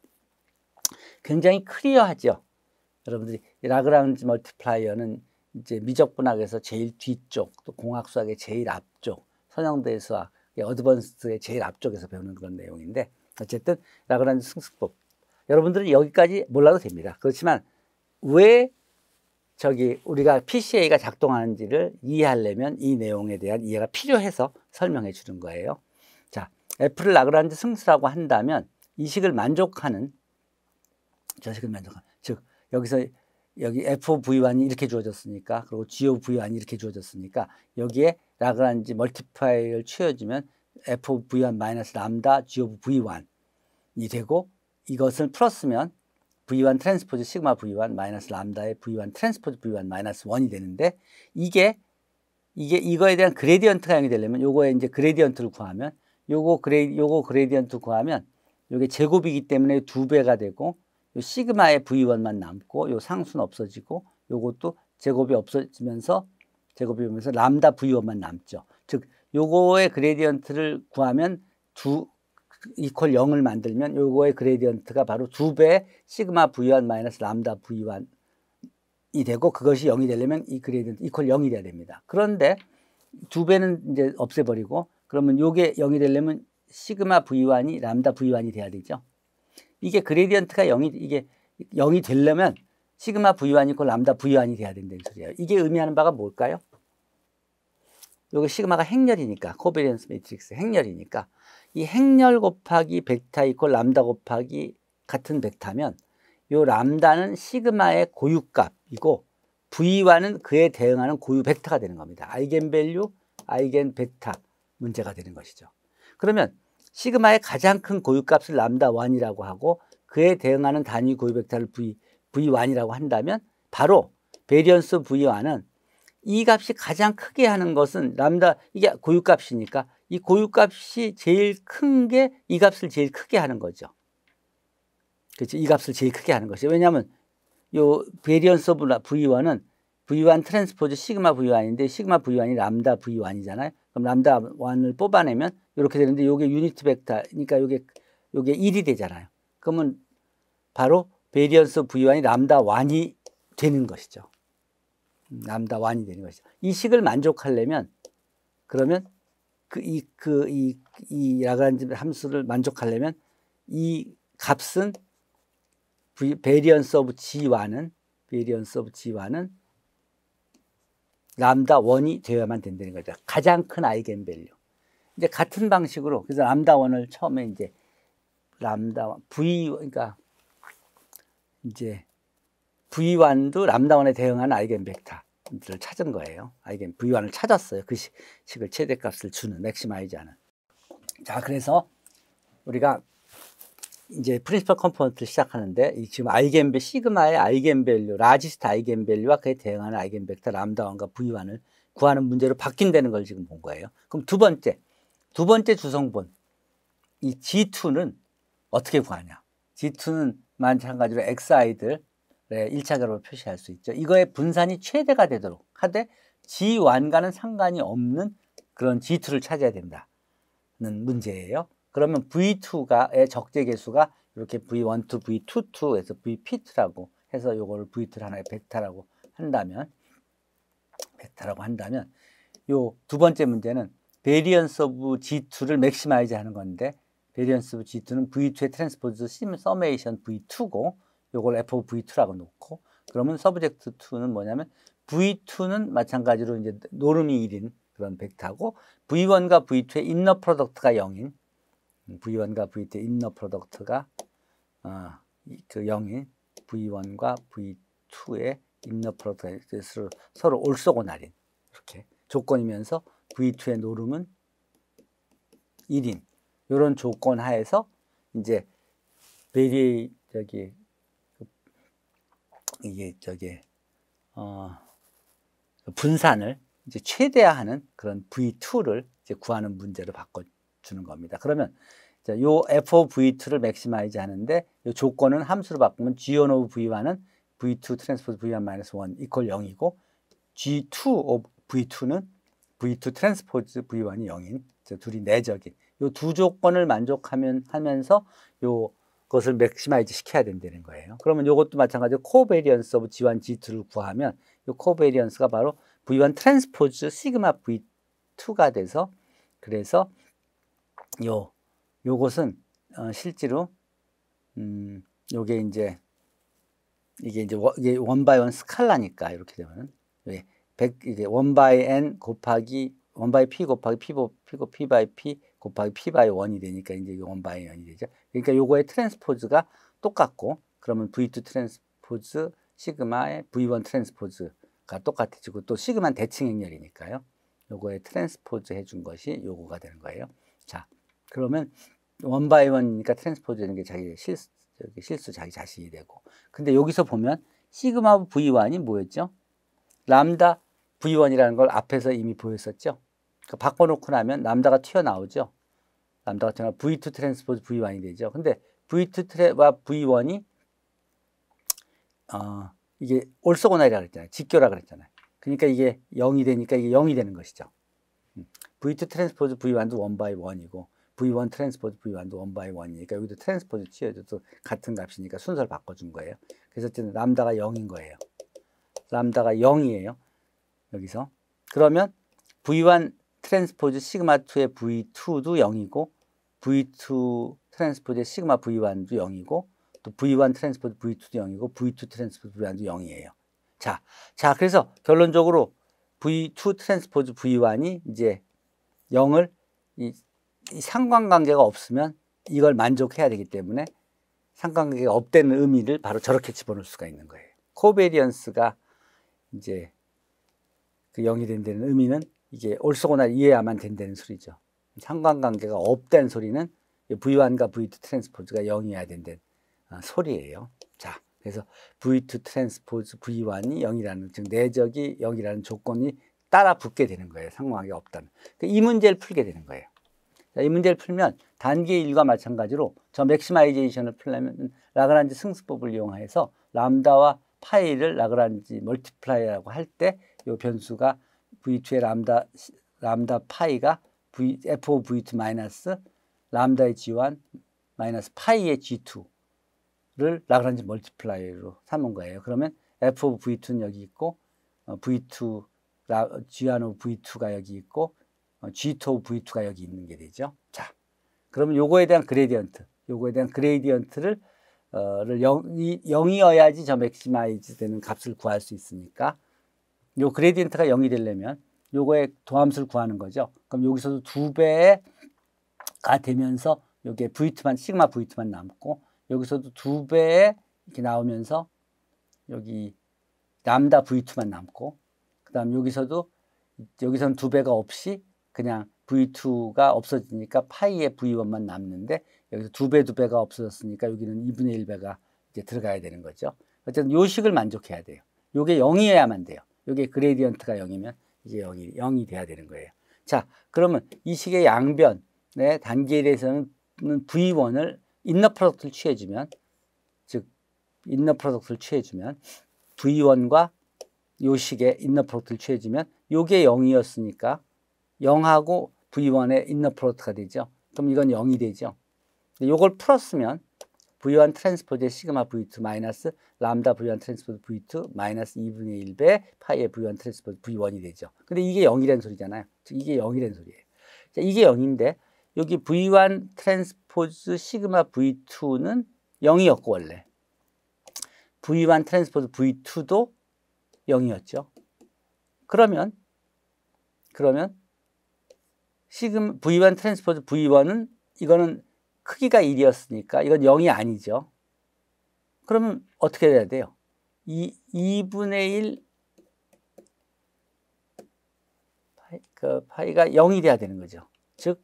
굉장히 클리어하죠. 여러분들이 라그랑지 멀티플라이어는 이제 미적분학에서 제일 뒤쪽, 또 공학수학의 제일 앞쪽, 선형대 수학, 어드밴스드의 제일 앞쪽에서 배우는 그런 내용인데 어쨌든 라그랑지 승수법 여러분들은 여기까지 몰라도 됩니다. 그렇지만 왜 저기 우리가 피씨에이가 작동하는지를 이해하려면 이 내용에 대한 이해가 필요해서 설명해 주는 거예요. 자, F를 라그랑지 승수라고 한다면 이 식을 만족하는 저 식을 만족하는 즉 여기서 여기 에프 오브 브이 원이 이렇게 주어졌으니까 그리고 G 오브 브이 원이 이렇게 주어졌으니까 여기에 라그랑지 멀티플라이어를 취해주면 에프 오브 브이 원 마이너스 람다 G 오브 브이 원이 되고 이것을 풀었으면 브이 원 트랜스포즈 시그마 브이 원 마이너스 람다의 브이 원 트랜스포즈 브이 원 마이너스 일이 되는데 이게 이게 이거에 대한 그레디언트가 영이 되려면 요거에 이제 그레디언트를 구하면 요거 그레 요거 그레디언트 구하면 요게 제곱이기 때문에 두 배가 되고 요 시그마의 브이 원만 남고 요 상수는 없어지고 요것도 제곱이 없어지면서 제곱이 오면서 람다 브이 원만 남죠. 즉 요거의 그레디언트를 구하면 두 이퀄 영을 만들면 요거의 그레디언트가 바로 두 배의 시그마 브이 원 마이너스 람다 브이 원이 되고 그것이 영이 되려면 이 그레디언트 이퀄 영이 돼야 됩니다. 그런데 두 배는 이제 없애버리고 그러면 요게 영이 되려면 시그마 브이 원이 람다 브이 원이 돼야 되죠. 이게 그레디언트가 영이 이게 영이 되려면 시그마 브이 원 이퀄 람다 브이 원이 돼야 된다는 소리예요. 이게 의미하는 바가 뭘까요? 요게 시그마가 행렬이니까 코베리언스 매트릭스 행렬이니까 이 행렬 곱하기 벡터 이퀄 람다 곱하기 같은 벡터면 요 람다는 시그마의 고유값이고 브이 원은 그에 대응하는 고유 벡터가 되는 겁니다. 아이겐밸류, 아이겐 벡터 문제가 되는 것이죠. 그러면 시그마의 가장 큰 고유값을 람다 일이라고 하고 그에 대응하는 단위 고유 벡터를 V, 브이 원이라고 한다면 바로 베리언스 브이 원은 이 값이 가장 크게 하는 것은 람다 이게 고유값이니까 이 고유값이 제일 큰 게 이 값을 제일 크게 하는 거죠. 그렇죠? 이 값을 제일 크게 하는 것이죠. 왜냐하면 요 베리언스 오브 브이 원은 브이 원 트랜스포즈 시그마 브이 원인데 시그마 브이 원이 람다 브이 원이잖아요. 그럼 람다 일을 뽑아내면 이렇게 되는데 요게 유니트 벡터 그러니까 요게 요게 일이 되잖아요. 그러면 바로 베리언스 브이 원이 람다 일이 되는 것이죠. 람다 일이 되는 것이죠. 이 식을 만족하려면 그러면 그 이 그 이 이 라그란지 함수를 만족하려면 이 값은 베리언스 오브 지 일은 베리언스 오브 지 일은 람다 일이 되어야만 된다는 거죠. 가장 큰 아이겐밸류. 이제 같은 방식으로 그래서 람다 일을 처음에 이제 람다 V 그러니까 이제 브이 원도 람다 원에 대응하는 아이겐 벡터를 찾은 거예요. 아이겐 브이 원을 찾았어요. 그 식을 최대값을 주는 맥시마이즈하는. 자, 그래서 우리가 이제 프린시펄 컴포넌트를 시작하는데 이 지금 아이겐 시그마의 아이겐 밸류, 라지스트 아이겐 밸류와 그에 대응하는 아이겐 벡터 람다 원과 브이 원을 구하는 문제로 바뀐다는 걸 지금 본 거예요. 그럼 두 번째, 두 번째 주성분 이 지 투는 어떻게 구하냐? 지 투는 마찬가지로 엑스아이들의 일 차 결합을 표시할 수 있죠. 이거의 분산이 최대가 되도록 하되 지 원과는 상관이 없는 그런 지 투를 찾아야 된다는 문제예요. 그러면 브이 투가의 적재 계수가 이렇게 브이 원 투, 브이 투 투에서 브이 피 투라고 해서 요거를 브이 투를 하나의 벡터라고 한다면 벡터라고 한다면 요 두 번째 문제는 베리언스 오브 지 투를 맥시마이즈 하는 건데 베리언스 오브 지 투는 브이 투의 트랜스포즈 서메이션 브이 투고 요걸 에프 오브 브이 투라고 놓고 그러면 서브젝트 투는 뭐냐면 브이 투는 마찬가지로 이제 노름이 일인 그런 벡터고 브이 원과 브이 투의 인너 프로덕트가 영인 브이 원과 브이 투의 인너 프로덕트가 어, 그 영인 브이 원과 브이 투의 인너 프로덕트가 서로, 서로 올소고날인 이렇게 조건이면서 브이 투의 노름은 일인 이런 조건 하에서 이제 베리 저기 이게 저기 어 분산을 이제 최대화하는 그런 브이 투를 이제 구하는 문제로 바꿔주는 겁니다. 그러면 자, 요 에프 오브 브이 투를 맥시마이즈 하는데 요 조건은 함수로 바꾸면 지 원 오브 브이 원은 브이 투 트랜스포즈 브이 원 마이너스 일 이퀄 영이고 지 투 오브 브이 투는 브이 투 트랜스포즈 브이 원이 영인 저 둘이 내적인 요 두 조건을 만족하면 하면서 요 것을 맥시마이즈 시켜야 된다는 거예요. 그러면 요것도 마찬가지로 코베리언스 오브 지 원, 지 투를 구하면 요 코베리언스가 바로 브이 원 트랜스포즈 시그마 브이 투가 돼서 그래서 요 요것은 어, 실제로 음 요게 이제 이게 이제 원, 이게 원 바이 원 스칼라니까 이렇게 되면은 왜 백 이게 원 바이 n 곱하기 원 바이 p 곱하기 p 곱 p 바이 p 곱하기 p 바이 원이 되니까 이제 원 바이 원이 되죠. 그러니까 요거의 트랜스포즈가 똑같고 그러면 브이 투 트랜스포즈 시그마의 브이 원 트랜스포즈가 똑같아지고 또 시그마는 대칭 행렬이니까요. 요거의 트랜스포즈 해준 것이 요거가 되는 거예요. 자, 그러면 원 바이 원이니까 트랜스포즈 되는 게 자기 실수, 저기 실수 자기 자신이 되고. 근데 여기서 보면 시그마 브이 원이 뭐였죠? 람다 브이 원이라는 걸 앞에서 이미 보였었죠. 그러니까 바꿔놓고 나면 람다가 튀어나오죠. 람다가 튀어나와 브이 투 트랜스포즈 브이 원이 되죠. 근데 브이 투 트레와 브이 원이 어, 이게 올소고날이라고 그랬잖아요. 직교라 그랬잖아요. 그러니까 이게 영이 되니까 이게 영이 되는 것이죠. 브이 투 트랜스포즈 브이 원도 원 바이 원이고 브이 원 트랜스포즈 브이 원도 원 바이 원이니까 여기도 트랜스포즈 튀어줘도 같은 값이니까 순서를 바꿔준 거예요. 그래서 어쨌든 람다가 영인 거예요. 람다가 영이에요. 여기서. 그러면 브이 원 트랜스포즈 시그마 투의 브이 투도 영이고 브이 투 트랜스포즈의 시그마 브이 원도 영이고 또 브이 원 트랜스포즈 브이 투도 영이고 브이 투 트랜스포즈 브이 원도 영이에요. 자, 자 그래서 결론적으로 브이 투 트랜스포즈 브이 원이 이제 영을 이, 이 상관관계가 없으면 이걸 만족해야 되기 때문에 상관관계가 없다는 의미를 바로 저렇게 집어넣을 수가 있는 거예요. 코베리언스가 이제 그 영이 된다는 의미는 이게 올소고날 이해야만 된다는 소리죠. 상관관계가 없다는 소리는 브이 원과 브이 투 트랜스포즈가 영이어야 된다는 소리예요. 자, 그래서 브이 투 트랜스포즈 브이 원이 영이라는, 즉 내적이 영이라는 조건이 따라 붙게 되는 거예요. 상관관계가 없다면. 이 문제를 풀게 되는 거예요. 자, 이 문제를 풀면 단계 일과 마찬가지로 저 맥시마이제이션을 풀려면 라그란지 승수법을 이용해서 람다와 파이를 라그란지 멀티플라이라고 할 때 이 변수가 브이 투의 람다 람다 파이가 v, 에프 오브 브이 투 마이너스 람다의 지 원 마이너스 파이의 지 투를 라그란지 멀티플라이로 삼은 거예요. 그러면 에프 오브 브이 투는 여기 있고 어, 브이 투 라, 지 원 오브 브이 투가 여기 있고 어, 지 투 오브 브이 투가 여기 있는 게 되죠. 자, 그러면 요거에 대한 그레디언트, 요거에 대한 그레디언트를 어, 영이, 영이어야지 저 맥시마이즈 되는 값을 구할 수 있으니까 요 그레디언트가 영이 되려면 요거의 도함수를 구하는 거죠. 그럼 여기서도 두 배가 되면서 여기에 브이 투만 시그마 브이 투만 남고 여기서도 두 배에 이렇게 나오면서 여기 람다 브이 투만 남고 그다음 여기서도 여기서는 두 배가 없이 그냥 브이 투가 없어지니까 파이의 브이 원만 남는데 여기서 두 배 두 배가 없어졌으니까 여기는 이분의 일 배가 이제 들어가야 되는 거죠. 어쨌든 요 식을 만족해야 돼요. 요게 영이어야만 돼요. 요게 그레디언트가 영이면 이제 영이, 영이 돼야 되는 거예요. 자, 그러면 이 식의 양변의 단계에 대해서는 브이 원을 인너 프로덕트를 취해주면, 즉 인너 프로덕트를 취해주면 브이 원과 요 식의 인너 프로덕트를 취해주면 요게 영이었으니까 영하고 브이 원의 인너 프로덕트가 되죠. 그럼 이건 영이 되죠. 요걸 풀었으면 브이 원 트랜스포즈의 시그마 브이 투 마이너스 람다 브이 원 트랜스포즈 브이 투 마이너스 이분의 일 배 파이의 브이 원 트랜스포즈 브이 원이 되죠. 근데 이게 영이라는 소리잖아요. 즉 이게 영이라는 소리예요. 자, 이게 영인데 여기 브이 원 트랜스포즈 시그마 브이 투는 영이었고 원래 브이 원 트랜스포즈 브이 투도 영이었죠. 그러면 그러면 시그마 브이 원 트랜스포즈 브이 원은 이거는 크기가 일이었으니까 이건 영이 아니죠. 그러면 어떻게 돼야 돼요? 이 이분의 일 파이, 그 파이가 영이 돼야 되는 거죠. 즉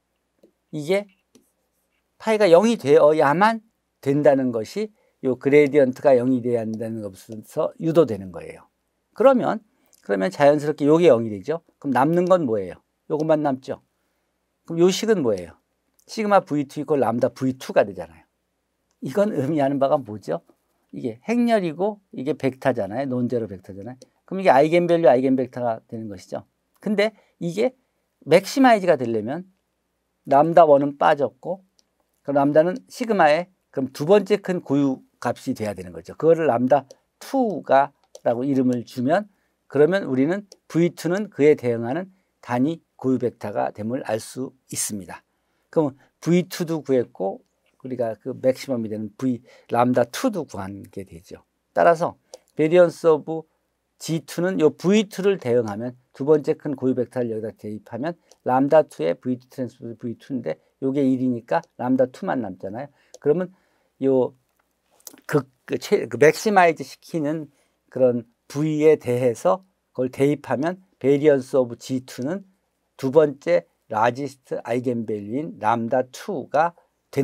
이게 파이가 영이 되어야만 된다는 것이 요 그레디언트가 영이 돼야 한다는 것에서 유도되는 거예요. 그러면 그러면 자연스럽게 요게 영이 되죠. 그럼 남는 건 뭐예요? 요것만 남죠. 그럼 요 식은 뭐예요? 시그마 브이 투 이퀄 람다 브이 투가 되잖아요. 이건 의미하는 바가 뭐죠? 이게 행렬이고 이게 벡터잖아요. 논제로 벡터잖아요. 그럼 이게 아이겐밸류 아이겐벡터가 되는 것이죠. 근데 이게 맥시마이즈가 되려면 람다 원은 빠졌고 그럼 람다는 시그마의 그럼 두 번째 큰 고유 값이 돼야 되는 거죠. 그거를 람다 투가 라고 이름을 주면 그러면 우리는 브이 투는 그에 대응하는 단위 고유 벡터가 됨을 알 수 있습니다. 그럼 브이 투도 구했고 우리가 그 맥시멈이 되는 V 람다 투도 구한 게 되죠. 따라서 베리언스 오브 지 투는 요 브이 투를 대응하면 두 번째 큰 고유 벡터를 여기다 대입하면 람다 투의 브이 투 트랜스포즈 브이 투인데 요게 일이니까 람다 투만 남잖아요. 그러면 요 그, 그, 최, 그 맥시마이즈 시키는 그런 V에 대해서 그걸 대입하면 베리언스 오브 지 투는 두 번째 라지스트 아이겐밸류인 람다 투가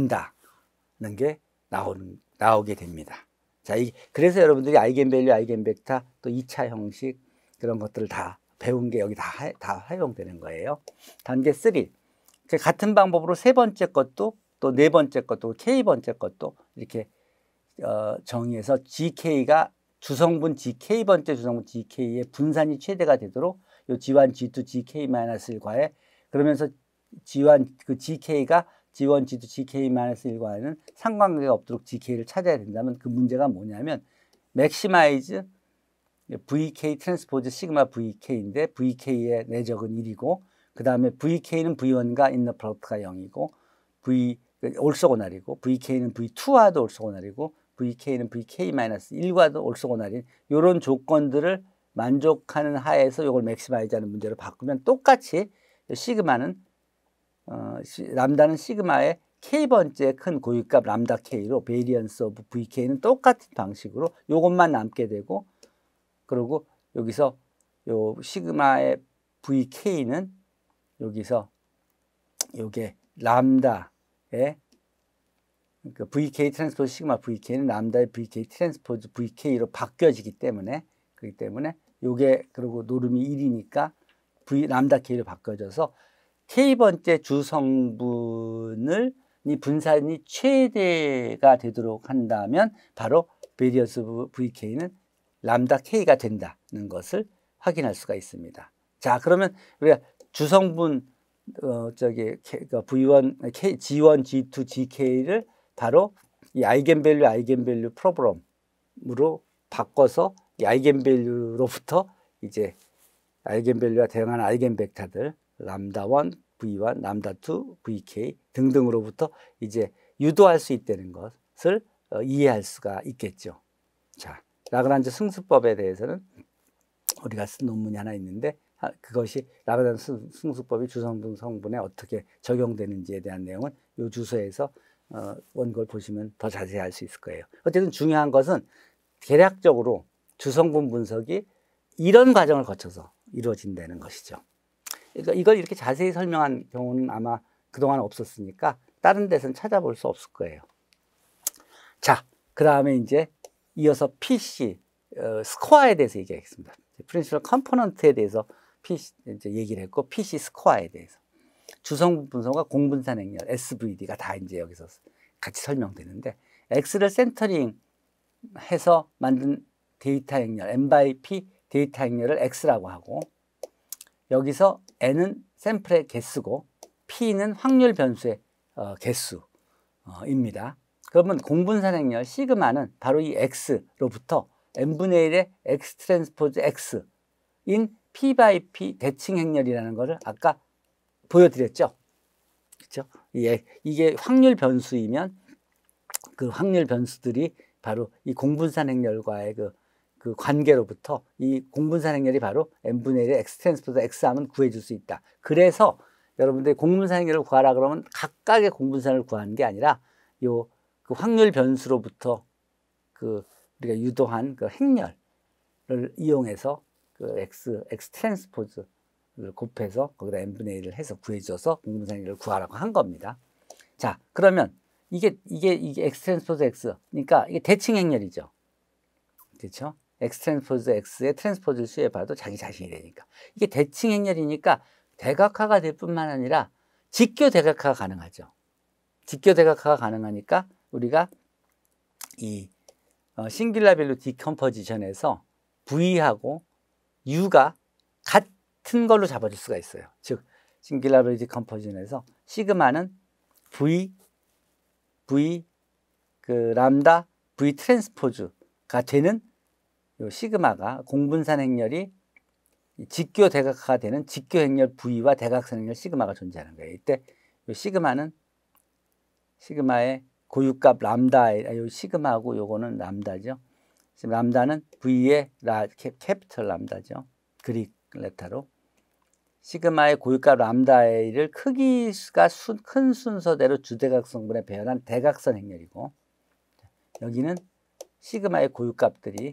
된다는 게 나오는, 나오게 됩니다. 자, 이, 그래서 여러분들이 아이겐밸류, 아이겐벡터, 또 이 차 형식 그런 것들을 다 배운 게 여기 다, 다 활용되는 거예요. 단계 삼. 같은 방법으로 세 번째 것도 또 네 번째 것도 K번째 것도 이렇게 어, 정의해서 지케이가 주성분 지케이번째 주성분 지케이의 분산이 최대가 되도록 요 지 원, 지 투, 지케이 마이너스 일과에 그러면서 지 원, 그 지케이가 지 원, 지 투, 지케이 마이너스 일과에는 상관관계가 없도록 지케이를 찾아야 된다면 그 문제가 뭐냐면 맥시마이즈 브이케이 트랜스포즈 시그마 브이케이인데 브이케이의 내적은 일이고 그 다음에 브이케이는 브이 원과 인너 프로덕트가 영이고 V 올소고날이고 브이케이는 브이 투와도 올소고날이고 브이케이는 브이케이 마이너스 일과도 올소고날인 이런 조건들을 만족하는 하에서 이걸 맥시마이즈하는 문제로 바꾸면 똑같이 시그마는 어, 시, 람다는 시그마의 K번째 큰 고유값 람다 K로 베리언스 오브 브이케이는 똑같은 방식으로 이것만 남게 되고 그리고 여기서 요 시그마의 브이케이는 여기서 요게 람다의 그 브이케이 트랜스포즈 시그마 브이케이는 람다의 브이케이 트랜스포즈 브이케이로 바뀌어지기 때문에 그렇기 때문에 요게 그리고 노름이 일이니까 V 람다 K로 바꿔져서 K번째 주성분을 이 분산이 최대가 되도록 한다면 바로 베리언스 브이케이는 람다 K가 된다는 것을 확인할 수가 있습니다. 자, 그러면 우리가 주성분 어, 저기 브이 원, K, 지 원, 지 투, 지케이를 바로 이 아이겐밸류, 아이겐밸류 프로브럼으로 바꿔서 이 아이겐밸류로부터 이제 아이겐밸류와 대응하는 아이겐벡터들 람다 원, 브이 원, 람다 투, 브이케이 등등으로부터 이제 유도할 수 있다는 것을 어, 이해할 수가 있겠죠. 자, 라그란지 승수법에 대해서는 우리가 쓴 논문이 하나 있는데 그것이 라그란 승수법이 주성분 성분에 어떻게 적용되는지에 대한 내용은 이 주소에서 어, 원고를 보시면 더 자세히 알 수 있을 거예요. 어쨌든 중요한 것은 대략적으로 주성분 분석이 이런 과정을 거쳐서 이루어진다는 것이죠. 그러니까 이걸 이렇게 자세히 설명한 경우는 아마 그동안 없었으니까 다른 데서는 찾아볼 수 없을 거예요. 자, 그 다음에 이제 이어서 피씨, 어, 스코어에 대해서 얘기하겠습니다. 프린시플 컴포넌트에 대해서 피씨 이제 얘기를 했고, 피씨 스코어에 대해서. 주성분 분석과 공분산 행렬, 에스브이디가 다 이제 여기서 같이 설명되는데, X를 센터링 해서 만든 데이터 행렬, 엔 바이 피 데이터 행렬을 X라고 하고, 여기서 N은 샘플의 개수고, P는 확률 변수의 어, 개수입니다. 그러면 공분산 행렬 시그마는 바로 이 X로부터 n분의 일의 X 트랜스포즈 X인 P 바이 P 대칭 행렬이라는 것을 아까 보여드렸죠. 그렇죠? 이게, 이게 확률 변수이면 그 확률 변수들이 바로 이 공분산 행렬과의 그, 그 관계로부터 이 공분산 행렬이 바로 n분의 일의 X 트랜스포즈 X 하면 구해줄 수 있다. 그래서 여러분들이 공분산 행렬을 구하라 그러면 각각의 공분산을 구하는 게 아니라 요 그 확률 변수로부터 그 우리가 유도한 그 행렬을 이용해서 그 X, X 트랜스포즈를 곱해서 거기다 n분의 일을 해서 구해줘서 공분산 행렬을 구하라고 한 겁니다. 자, 그러면 이게, 이게, 이게 X 트랜스포즈 X. 그러니까 이게 대칭 행렬이죠. 그렇죠? X 트랜스포즈 X의 트랜스포즈를 수행해봐도 자기 자신이 되니까. 이게 대칭 행렬이니까 대각화가 될 뿐만 아니라 직교 대각화가 가능하죠. 직교 대각화가 가능하니까 우리가 이 어, 싱귤라 밸류 디컴포지션에서 V하고 U가 같은 걸로 잡아줄 수가 있어요. 즉, 싱귤라 밸류 디컴포지션에서 시그마는 V, V, 그 람다, V 트랜스포즈가 되는 요 시그마가 공분산 행렬이 직교 대각화가 되는 직교 행렬 V와 대각선 행렬 시그마가 존재하는 거예요. 이때 요 시그마는 시그마의 고유값 람다, 요 시그마하고 요거는 람다죠. 지금 람다는 V의 라, 캐, 캐피털 람다죠. 그릭 레타로. 시그마의 고유값 람다를 크기가 수, 큰 순서대로 주대각성분에 배열한 대각선 행렬이고, 여기는 시그마의 고유값들이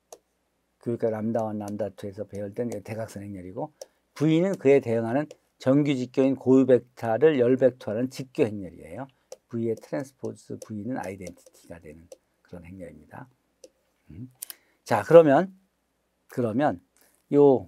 고유값 람다 일, 람다 이에서 배열된 대각선 행렬이고, V는 그에 대응하는 정규 직교인 고유 벡터를 열 벡터하는 직교 행렬이에요. V의 트랜스포즈 V는 아이덴티티가 되는 그런 행렬입니다. 음. 자, 그러면 그러면 요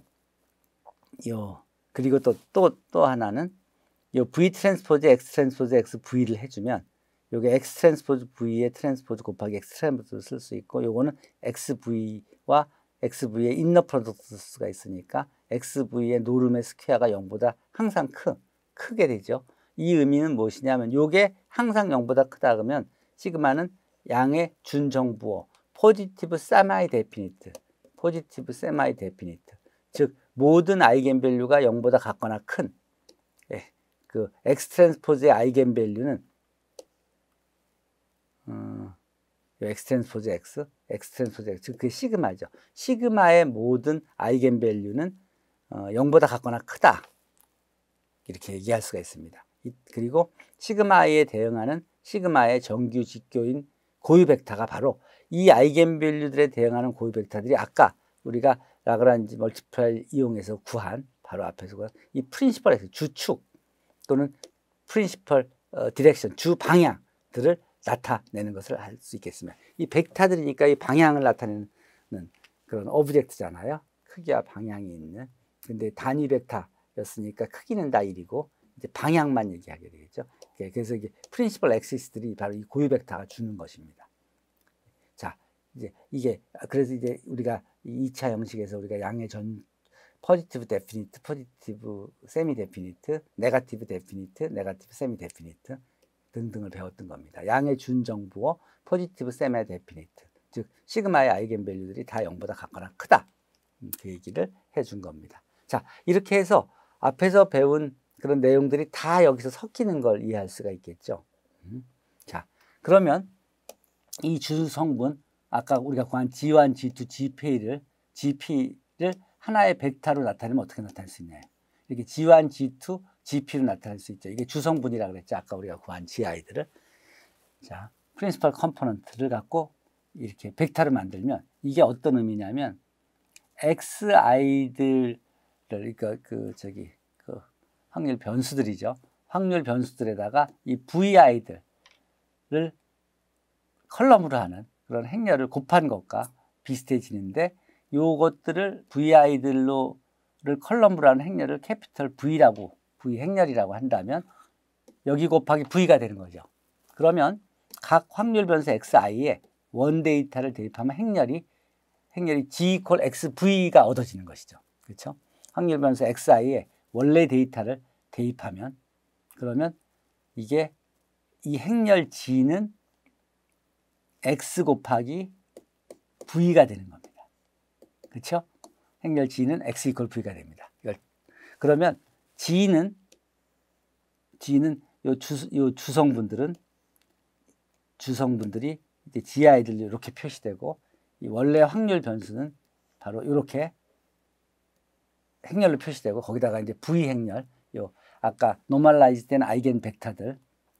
요 그리고 또 또 또 하나는 요 V 트랜스포즈 X 트랜스포즈 X V를 해주면 요게 X 트랜스포즈 V의 트랜스포즈 곱하기 X 트랜스포즈를 쓸 수 있고, 요거는 엑스 브이와 엑스 브이의 인너 프로덕트 수가 있으니까 엑스 브이의 노름의 스퀘어가 영보다 항상 크, 크게 되죠. 이 의미는 무엇이냐면 요게 항상 영보다 크다 그러면 시그마는 양의 준정부호 포지티브 세마이 데피니트 포지티브 세마이 데피니트 즉 모든 아이겐밸류가 영보다 같거나 큰 예, 그 X 트랜스포즈의 아이겐밸류는 어, X 트랜스포즈 X, X 트랜스포즈 X 즉 그 시그마죠. 시그마의 모든 아이겐밸류는 어, 영보다 같거나 크다 이렇게 얘기할 수가 있습니다. 그리고 시그마 i에 대응하는 시그마의 정규 직교인 고유 벡터가 바로 이 아이겐밸류들에 대응하는 고유 벡터들이 아까 우리가 라그란지 멀티플라이 이용해서 구한 바로 앞에서 구한 이 프린시펄 X 주축 또는 프린시펄 어, 디렉션 주 방향들을 나타내는 것을 알 수 있겠습니다. 이 벡터들이니까 이 방향을 나타내는 그런 오브젝트잖아요. 크기와 방향이 있는. 근데 단위 벡터였으니까 크기는 다 일이고 이제 방향만 얘기하게 되겠죠. 그래서 이게 프린시펄 엑시스들이 바로 이 고유 벡터가 주는 것입니다. 자, 이제 이게 그래서 이제 우리가 이 차 형식에서 우리가 양의 전 포지티브 데피니트, 포지티브 세미 데피니트, 네거티브 데피니트, 네거티브 세미 데피니트 등등을 배웠던 겁니다. 양의 준정부호 포지티브 세미 데피니트 즉 시그마의 아이겐밸류들이 다 영보다 같거나 크다 그 얘기를 해준 겁니다. 자, 이렇게 해서 앞에서 배운 그런 내용들이 다 여기서 섞이는 걸 이해할 수가 있겠죠. 음. 자, 그러면 이 주성분 아까 우리가 구한 지 원, 지 투, 지피를 지피를 하나의 벡터로 나타내면 어떻게 나타낼 수 있나요? 이렇게 지 원, 지 투, 지피로 나타낼 수 있죠. 이게 주성분이라고 그랬죠. 아까 우리가 구한 지아이들을. 자, 프린시펄 컴포넌트를 갖고 이렇게 벡터를 만들면 이게 어떤 의미냐면 엑스아이들을 그러니까 그 저기 그 확률 변수들이죠. 확률 변수들에다가 이 브이아이들을 컬럼으로 하는 그런 행렬을 곱한 것과 비슷해지는데 요것들을 브이아이들로를 컬럼으로 하는 행렬을 캐피털 V라고 V 행렬이라고 한다면 여기 곱하기 V가 되는 거죠. 그러면 각 확률 변수 xi에 원 데이터를 대입하면 행렬이 행렬이 G 이퀄 엑스브이가 얻어지는 것이죠. 그렇죠? 확률 변수 xi에 원래 데이터를 대입하면 그러면 이게 이 행렬 G는 x 곱하기 v가 되는 겁니다. 그렇죠? 행렬 G는 x 이퀄 v가 됩니다. 이걸 그러면 G는 G는 요 주 요 주성분들은 주성분들이 이제 지아이들 이렇게 표시되고 이 원래 확률 변수는 바로 이렇게 행렬로 표시되고 거기다가 이제 V 행렬 요 아까 노멀라이즈 된 아이겐 벡터들로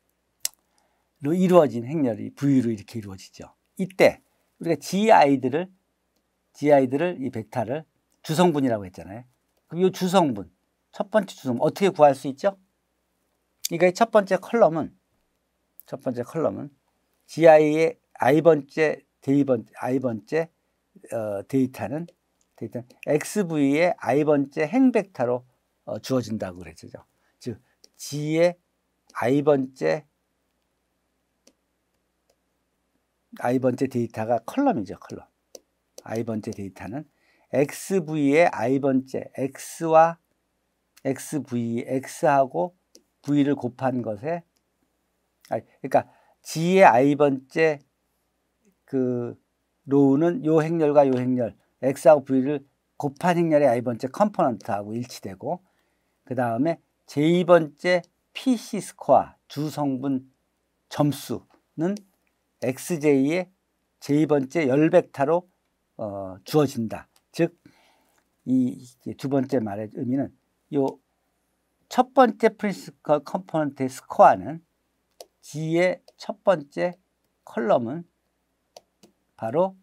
이루어진 행렬이 V로 이렇게 이루어지죠. 이때 우리가 지아이들을 지아이들을 이 벡터를 주성분이라고 했잖아요. 그럼 이 주성분 첫 번째 주성분 어떻게 구할 수 있죠? 그러니까 첫 번째 컬럼은 첫 번째 컬럼은 지아이의 i번째 대이번 i번째 어, 데이터는 데이터 엑스브이의 i번째 행벡터로 어, 주어진다고 그랬죠. 즉 G의 i번째 i번째 데이터가 컬럼이죠. 컬럼. i번째 데이터는 엑스브이의 i번째 x와 xv, x하고 v를 곱한 것에 아니, 그러니까 G의 i번째 그 로우는 요 행렬과 요 행렬 x하고 v를 곱한 행렬의 i번째 컴포넌트하고 일치되고 그 다음에 제이번째 피씨 스코어 주성분 점수는 엑스제이의 제이번째 열 벡터로 어, 주어진다. 즉 이 두 번째 말의 의미는 요 첫 번째 프린시펄 컴포넌트의 스코어는 G의 첫 번째 컬럼은 바로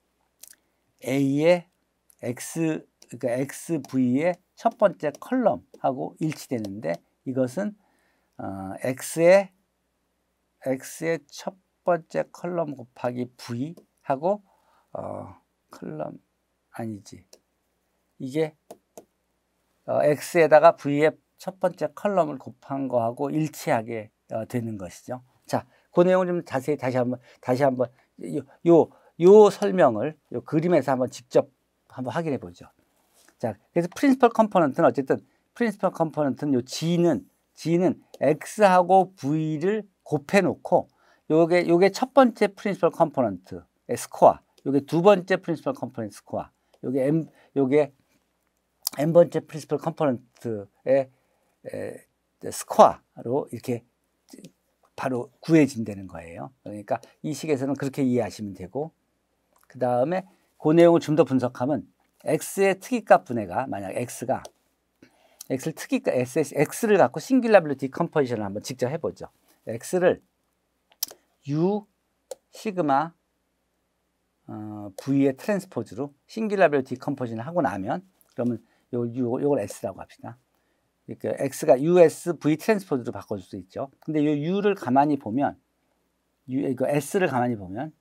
A의 X, 그러니까 엑스브이의 첫 번째 컬럼하고 일치되는데 이것은 어, X의 X의 첫 번째 컬럼 곱하기 V하고 어, 컬럼 아니지 이게 어, X에다가 V의 첫 번째 컬럼을 곱한 거하고 일치하게 어, 되는 것이죠. 자, 그 내용을 좀 자세히 다시 한번 다시 한번 요, 요, 요 설명을 요 그림에서 한번 직접 한번 확인해 보죠. 자, 그래서 프린시펄 컴포넌트는 어쨌든 프린시펄 컴포넌트는 요 G는 G는 X하고 V를 곱해 놓고 요게 요게 첫 번째 프린시펄 컴포넌트의 스코어, 요게 두 번째 프린시펄 컴포넌트 스코어, 요게 M 요게 n번째 프린시펄 컴포넌트의 에, 스코어로 이렇게 바로 구해진다는 거예요. 그러니까 이 식에서는 그렇게 이해하시면 되고 그 다음에 그 내용을 좀 더 분석하면 x의 특이값 분해가 만약 x가 x를 특이값 x를 갖고 싱귤라빌리티 컴포지션을 한번 직접 해보죠. x를 u 시그마 어, v의 트랜스포즈로 싱귤라빌리티 컴포지션을 하고 나면 그러면 요, 요, 요걸 s라고 합시다. 그러니까 x가 us v 트랜스포즈로 바꿔줄 수 있죠. 근데 요 u를 가만히 보면, u, 이거 s를 가만히 보면,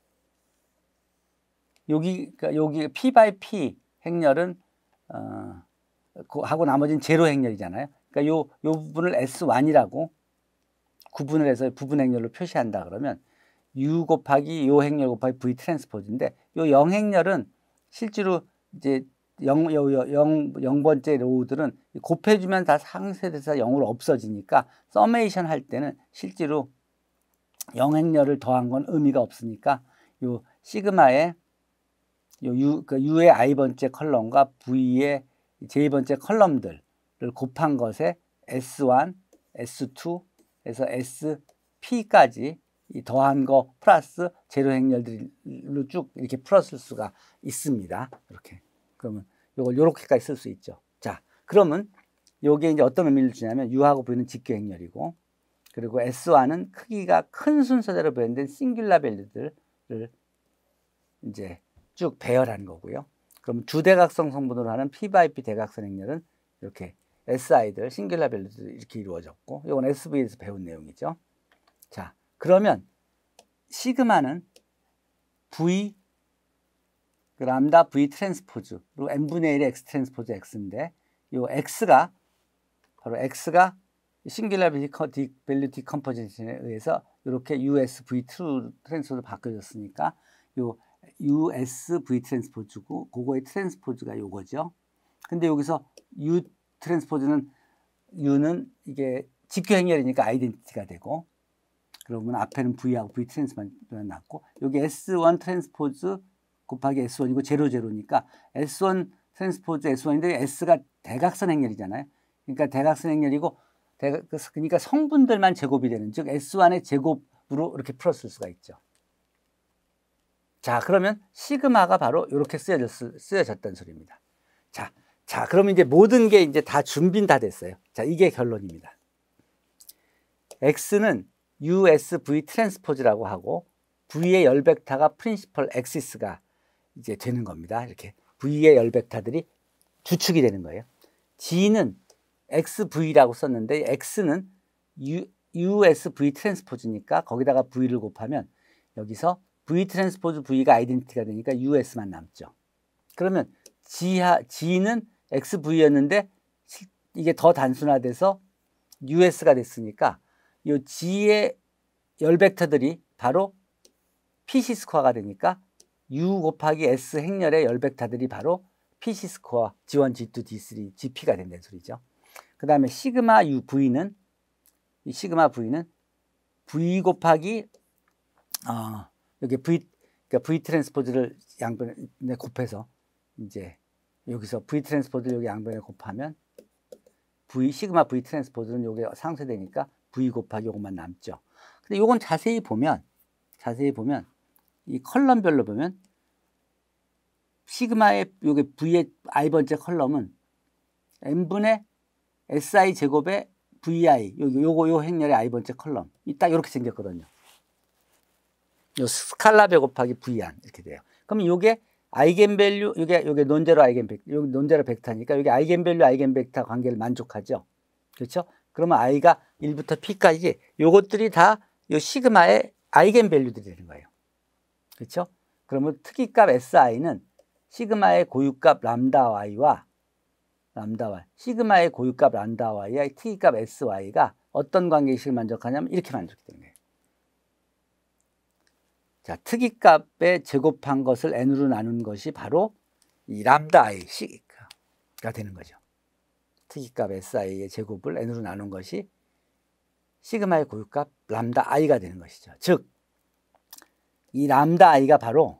여기, 그러니까 여기 p by p 행렬은, 어, 하고 나머지는 제로 행렬이잖아요. 그러니까 요, 요 부분을 에스 원이라고 구분을 해서 부분 행렬로 표시한다 그러면, u 곱하기 요 행렬 곱하기 v 트랜스포즈인데, 요 영 행렬은 실제로 이제 영, 영, 영번째 로우들은 곱해주면 다 상쇄돼서 영으로 없어지니까 서메이션 할 때는 실제로 영행렬을 더한 건 의미가 없으니까 요 시그마의 요 U, 그 U의 i번째 컬럼과 V의 제이번째 컬럼들을 곱한 것에 에스 원, 에스 투에서 에스피까지 이 더한 거 플러스 제로 행렬들로 쭉 이렇게 풀었을 수가 있습니다. 이렇게. 그러면 요걸 요렇게까지 쓸 수 있죠. 자, 그러면 요게 이제 어떤 의미를 주냐면 U하고 V는 직교 행렬이고, 그리고 S와는 크기가 큰 순서대로 배열된 싱귤라 밸류들을 이제 쭉 배열하는 거고요. 그럼 주대각성 성분으로 하는 P 바이 P 대각선 행렬은 이렇게 에스아이들, 싱귤라 밸류들 이렇게 이루어졌고, 이건 에스브이에서 배운 내용이죠. 자, 그러면 시그마는 V 그 람다 V 트랜스포즈 그리고 n분의 일의 X 트랜스포즈 X인데, 이 X가 바로 X가 싱귤라 밸류 디컴포지션에 의해서 이렇게 유에스브이 트랜스포즈로 바뀌어졌으니까 요 유에스브이 트랜스포즈고, 그거의 트랜스포즈가 요거죠. 근데 여기서 U 트랜스포즈는 U는 이게 직교 행렬이니까 아이덴티티가 되고, 그러면 앞에는 V하고 V 트랜스만 났고, 여기 에스 원 트랜스포즈 곱하기 에스 원이고 제로 제로니까 에스 원 트랜스포즈 에스 원인데 S가 대각선 행렬이잖아요. 그러니까 대각선 행렬이고, 대각, 그러니까 성분들만 제곱이 되는, 즉 에스 원의 제곱으로 이렇게 풀었을 수가 있죠. 자, 그러면 시그마가 바로 이렇게 쓰여졌, 쓰여졌다는 소리입니다. 자, 자, 그러면 이제 모든 게 이제 다 준비는 다 됐어요. 자, 이게 결론입니다. X는 유에스브이 트랜스포즈라고 하고, V의 열 벡터가 프린시펄 엑시스가 이제 되는 겁니다. 이렇게 V의 열 벡터들이 주축이 되는 거예요. G는 엑스브이라고 썼는데, X는 U, 유에스브이 트랜스포즈니까 거기다가 V를 곱하면 여기서 V 트랜스포즈 V가 아이덴티티가 되니까 유에스만 남죠. 그러면 G하, G는 엑스브이였는데 이게 더 단순화돼서 유에스가 됐으니까 이 G의 열 벡터들이 바로 피씨 스코어가 되니까 U 곱하기 S 행렬의 열 벡터들이 바로 피씨 스코어 지 원, 지 투, 지 쓰리, 지피가 된다는 소리죠. 그 다음에 시그마 U V는, 이 시그마 V는 V 곱하기 어, 여기 V, 그러니까 V 트랜스포즈를 양변에 곱해서 이제 여기서 V 트랜스포즈를 여기 양변에 곱하면 V, 시그마 V 트랜스포즈는 여기 상쇄되니까 V 곱하기 요것만 남죠. 근데 요건 자세히 보면, 자세히 보면 이 컬럼별로 보면 시그마의 요게 V의 i번째 컬럼은 n분의 에스아이 제곱의 브이아이, 요, 요거 요 행렬의 i번째 컬럼. 이 딱 이렇게 생겼거든요. 요 스칼라 곱하기 V안 이렇게 돼요. 그럼 요게 아이겐밸류, 요게 요게 논제로 아이겐벡터, 여기 논제로 벡터니까 여기 아이겐밸류 아이겐벡터 관계를 만족하죠. 그렇죠? 그러면 i가 일부터 p까지 요것들이 다 요 시그마의 아이겐밸류들이 되는 거예요. 그렇죠? 그러면 특이값 에스아이는 시그마의 고유값 람다 y와 람다 y, 시그마의 고유값 람다 y와 특이값 에스와이가 어떤 관계식을 만족하냐면 이렇게 만족되는 거예요. 자, 특이값에 제곱한 것을 n으로 나눈 것이 바로 이 람다 i C가 되는 거죠. 특이값 에스아이의 제곱을 n으로 나눈 것이 시그마의 고유값 람다 i가 되는 것이죠. 즉, 이 람다 i가 바로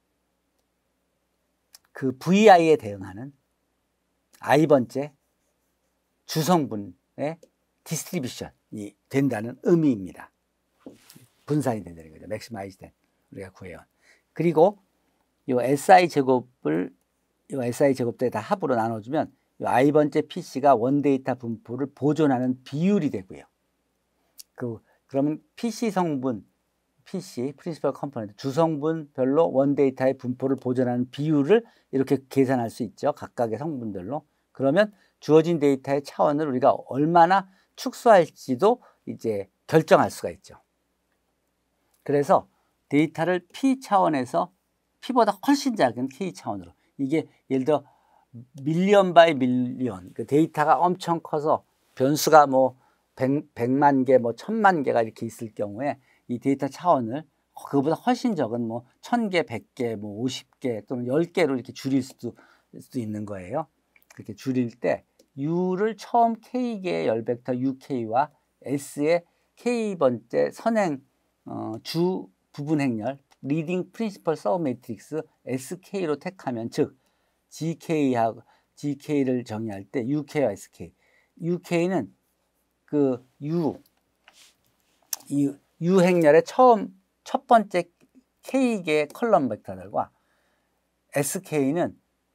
그 브이아이에 대응하는 i번째 주성분의 디스트리뷰션이 된다는 의미입니다. 분산이 된다는 거죠. 맥시마이즈 된 우리가 구해온. 그리고 이 에스아이 제곱을 이 에스아이 제곱들에 다 합으로 나눠주면 이 i번째 피씨가 원데이터 분포를 보존하는 비율이 되고요. 그 그러면 피씨 성분, 피씨 프린시펄 컴포넌트 주성분별로 원데이터의 분포를 보존하는 비율을 이렇게 계산할 수 있죠. 각각의 성분들로. 그러면 주어진 데이터의 차원을 우리가 얼마나 축소할지도 이제 결정할 수가 있죠. 그래서 데이터를 P 차원에서 P보다 훨씬 작은 K 차원으로, 이게 예를 들어 밀리언 바이 밀리언, 그 데이터가 엄청 커서 변수가 뭐 백, 백만 개, 뭐 천만 개가 이렇게 있을 경우에 이 데이터 차원을 그거보다 훨씬 적은 뭐 천 개, 백 개, 뭐 오십 개 또는 열 개로 이렇게 줄일 수도, 수도 있는 거예요. 그렇게 줄일 때 U를 처음 K개의 열 벡터 유케이와 S의 K번째 선행 어, 주 부분 행렬 리딩 프린시펄 서브 매트릭스 에스케이로 택하면, 즉 지케이하고 지케이를 정의할 때 유케이와 에스케이, 유케이는 그 U 이 U 행렬의 처음 첫 번째 K개의 컬럼 벡터들과 에스케이는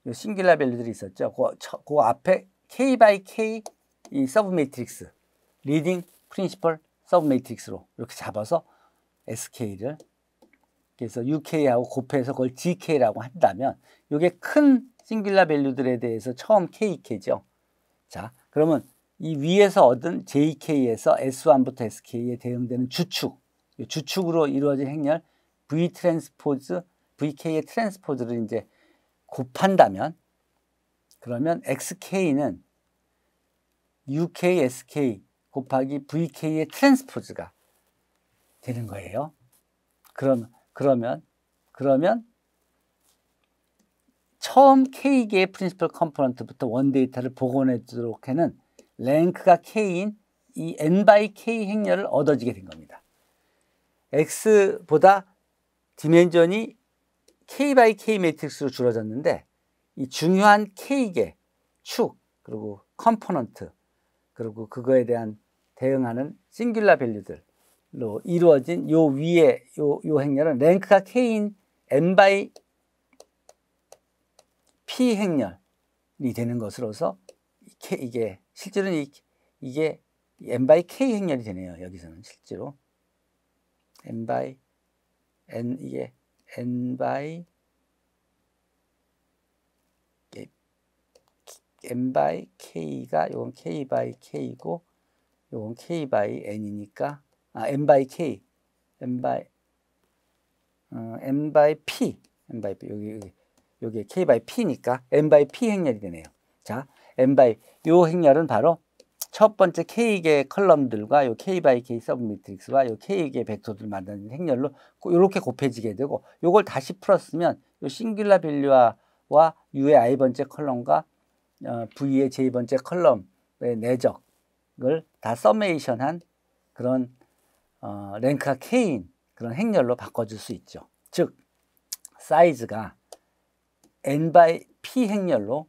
요 싱귤라 밸류들이 있었죠. 그, 그 앞에 K by K 이 서브 매트릭스, 리딩 프린시펄 서브 매트릭스로 이렇게 잡아서 에스케이를 그래서 유케이하고 곱해서 그걸 지케이라고 한다면 이게 큰 싱귤라 밸류들에 대해서 처음 케이케이죠. 자, 그러면 이 위에서 얻은 제이케이에서 에스 원부터 에스케이에 대응되는 주축, 주축으로 이루어진 행렬 V 트랜스포즈, 브이케이의 트랜스포즈를 이제 곱한다면 그러면 엑스케이는 유케이, 에스케이 곱하기 브이케이의 트랜스포즈가 되는 거예요. 그럼, 그러면, 그러면 처음 K개의 프린시플 컴포넌트부터 원 데이터를 복원해 주도록 하는 랭크가 K인 이 N by K 행렬을 얻어지게 된 겁니다. X보다 디멘전이 K by K 매트릭스로 줄어졌는데 이 중요한 K개, 축, 그리고 컴포넌트, 그리고 그거에 대한 대응하는 싱귤라 밸류들로 이루어진 요 위에 요, 요 행렬은 랭크가 K인 N by P 행렬이 되는 것으로서 이게 실제로는 이, 이게 N by K 행렬이 되네요. 여기서는 실제로 N by N 이게 N by N by K가 요건 K by K고 요건 K by N이니까 아 N by K N by 어, N by P N by P 여기 여기 여기 K by P니까 N by P 행렬이 되네요. 자, N by 요 행렬은 바로 첫 번째 K개 컬럼들과 요 K by K 서브 매트릭스와 요 K개 벡터들 만드는 행렬로 이렇게 곱해지게 되고 요걸 다시 풀었으면 요 싱귤라 밸류와 U의 I 번째 컬럼과 어, V의 J 번째 컬럼의 내적을 다 서메이션한 그런 어, 랭크가 K인 그런 행렬로 바꿔줄 수 있죠. 즉 사이즈가 N by P 행렬로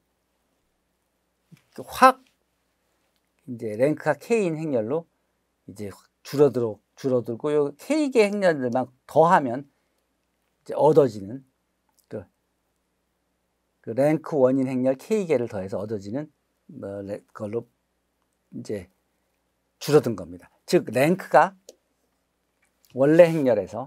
확 이제 랭크가 K인 행렬로 이제 줄어들어 줄어들고 요 K개 행렬들만 더하면 이제 얻어지는 그, 그 랭크 원인 행렬 K개를 더해서 얻어지는 뭐 걸로 이제 줄어든 겁니다. 즉 랭크가 원래 행렬에서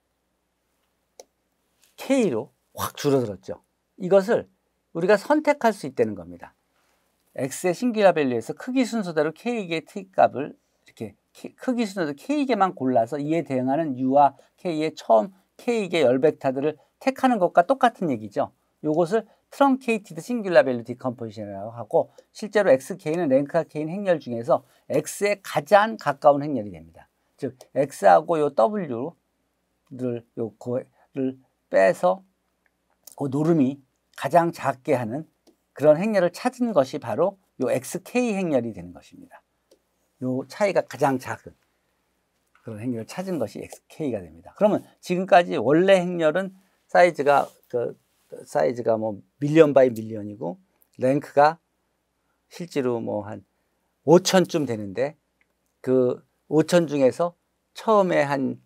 K로 확 줄어들었죠. 이것을 우리가 선택할 수 있다는 겁니다. X의 싱귤라 밸류에서 크기 순서대로 K개의 T값을 이렇게 크기 순서대로 K개만 골라서 이에 대응하는 U와 K의 처음 K개 열 벡터들을 택하는 것과 똑같은 얘기죠. 이것을 트렁케이티드 싱귤라 밸류 디컴포지션이라고 하고 실제로 엑스케이는 랭크가 K인 행렬 중에서 X에 가장 가까운 행렬이 됩니다. 즉 X하고 요 W를 요거를 빼서 그 노름이 가장 작게 하는 그런 행렬을 찾은 것이 바로 요 엑스케이 행렬이 되는 것입니다. 요 차이가 가장 작은 그런 행렬을 찾은 것이 엑스케이가 됩니다. 그러면 지금까지 원래 행렬은 사이즈가 그 사이즈가 뭐 밀리언 바이 밀리언이고 랭크가 실제로 뭐 한 오천쯤 되는데 그 오천 중에서 처음에 한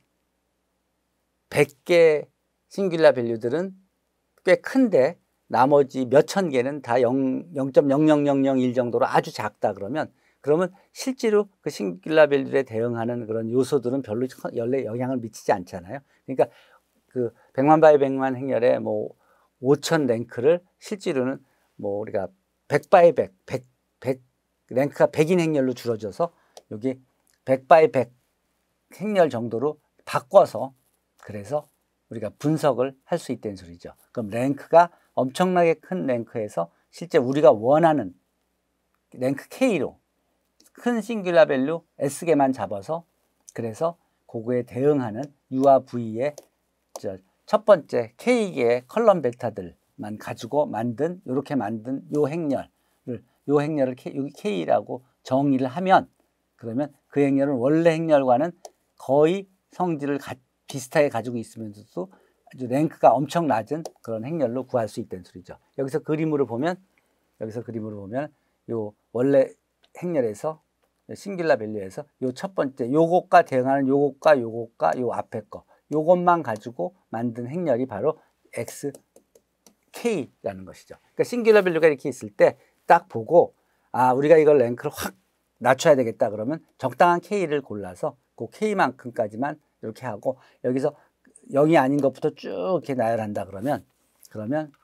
백 개 싱귤라 밸류들은 꽤 큰데 나머지 몇천 개는 다 영 점 영영영영일 정도로 아주 작다 그러면 그러면 실제로 그 싱귤라 밸류에 대응하는 그런 요소들은 별로 연례 영향을 미치지 않잖아요. 그러니까 그 백만 바이 백만 행렬에 뭐 오천 랭크를 실제로는 뭐 우리가 백 바이 백, 백, 백 랭크가 백인 행렬로 줄어져서 여기 백 바이 백 행렬 정도로 바꿔서 그래서 우리가 분석을 할 수 있다는 소리죠. 그럼 랭크가 엄청나게 큰 랭크에서 실제 우리가 원하는 랭크 K로 큰 싱귤라 밸류 S개만 잡아서 그래서 그거에 대응하는 U와 V의 첫 번째 K개의 컬럼 벡터들만 가지고 만든 이렇게 만든 요 행렬을 요 행렬을 K, 여기 K라고 정의를 하면 그러면 그 행렬은 원래 행렬과는 거의 성질을 가, 비슷하게 가지고 있으면서도 아주 랭크가 엄청 낮은 그런 행렬로 구할 수 있다는 소리죠. 여기서 그림으로 보면 여기서 그림으로 보면 요 원래 행렬에서 싱귤라 밸류에서 요 첫 번째 요것과 대응하는 요것과 요것과 요 앞에 거 요것만 가지고 만든 행렬이 바로 X K라는 것이죠. 그러니까 싱귤러 밸류가 이렇게 있을 때 딱 보고 아 우리가 이걸 랭크를 확 낮춰야 되겠다 그러면 적당한 K를 골라서 그 K만큼까지만 이렇게 하고 여기서 영이 아닌 것부터 쭉 이렇게 나열한다 그러면 그러면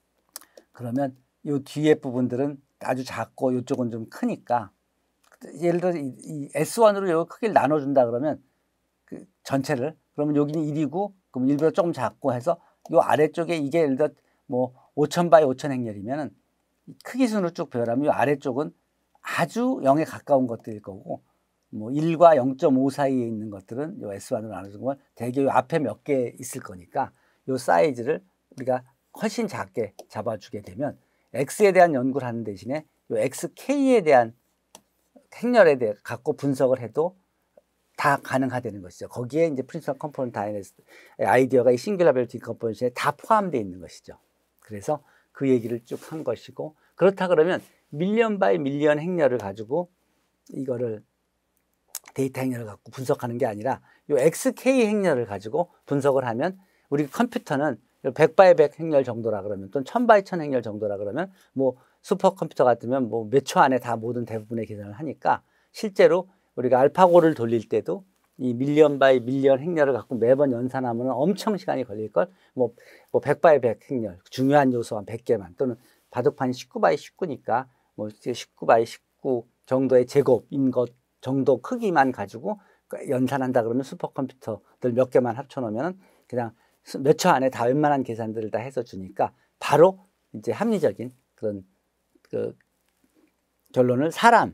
그러면 이 뒤에 부분들은 아주 작고 이쪽은 좀 크니까 예를 들어 이, 이 에스 원으로 요 크기를 나눠준다 그러면 그 전체를 그러면 여기는 일이고 그럼 일보다 조금 작고 해서 요 아래쪽에 이게 예를 들어 뭐 오천 바이 오천 행렬이면은 크기 순으로 쭉 배열하면 요 아래쪽은 아주 영에 가까운 것들일 거고 뭐 일과 영 점 오 사이에 있는 것들은 요 에스 원으로 나눠준 건 대개 요 앞에 몇 개 있을 거니까 요 사이즈를 우리가 훨씬 작게 잡아주게 되면 X에 대한 연구를 하는 대신에 요 엑스케이에 대한 행렬에 대해 갖고 분석을 해도 다 가능하다는 것이죠. 거기에 이제 프린시플 컴포넌트 아이디어가 이 싱귤러 밸류 디컴포지션에 다 포함되어 있는 것이죠. 그래서 그 얘기를 쭉 한 것이고 그렇다 그러면 밀리언 바이 밀리언 행렬을 가지고 이거를 데이터 행렬을 갖고 분석하는 게 아니라 요 엑스케이 행렬을 가지고 분석을 하면 우리 컴퓨터는 백 바이 백 행렬 정도라 그러면 또는 천 바이 천 행렬 정도라 그러면 뭐 슈퍼컴퓨터 같으면 뭐 몇 초 안에 다 모든 대부분의 계산을 하니까 실제로 우리가 알파고를 돌릴 때도 이 밀리언 바이 밀리언 행렬을 갖고 매번 연산하면 엄청 시간이 걸릴걸 뭐, 뭐 백 바이 백 행렬 중요한 요소 한 백 개만 또는 바둑판이 십구 바이 십구니까 뭐 십구 바이 십구 정도의 제곱인 것 정도 크기만 가지고 연산한다 그러면 슈퍼컴퓨터들 몇 개만 합쳐 놓으면 그냥 몇 초 안에 다 웬만한 계산들을 다 해서 주니까 바로 이제 합리적인 그런 그 결론을 사람이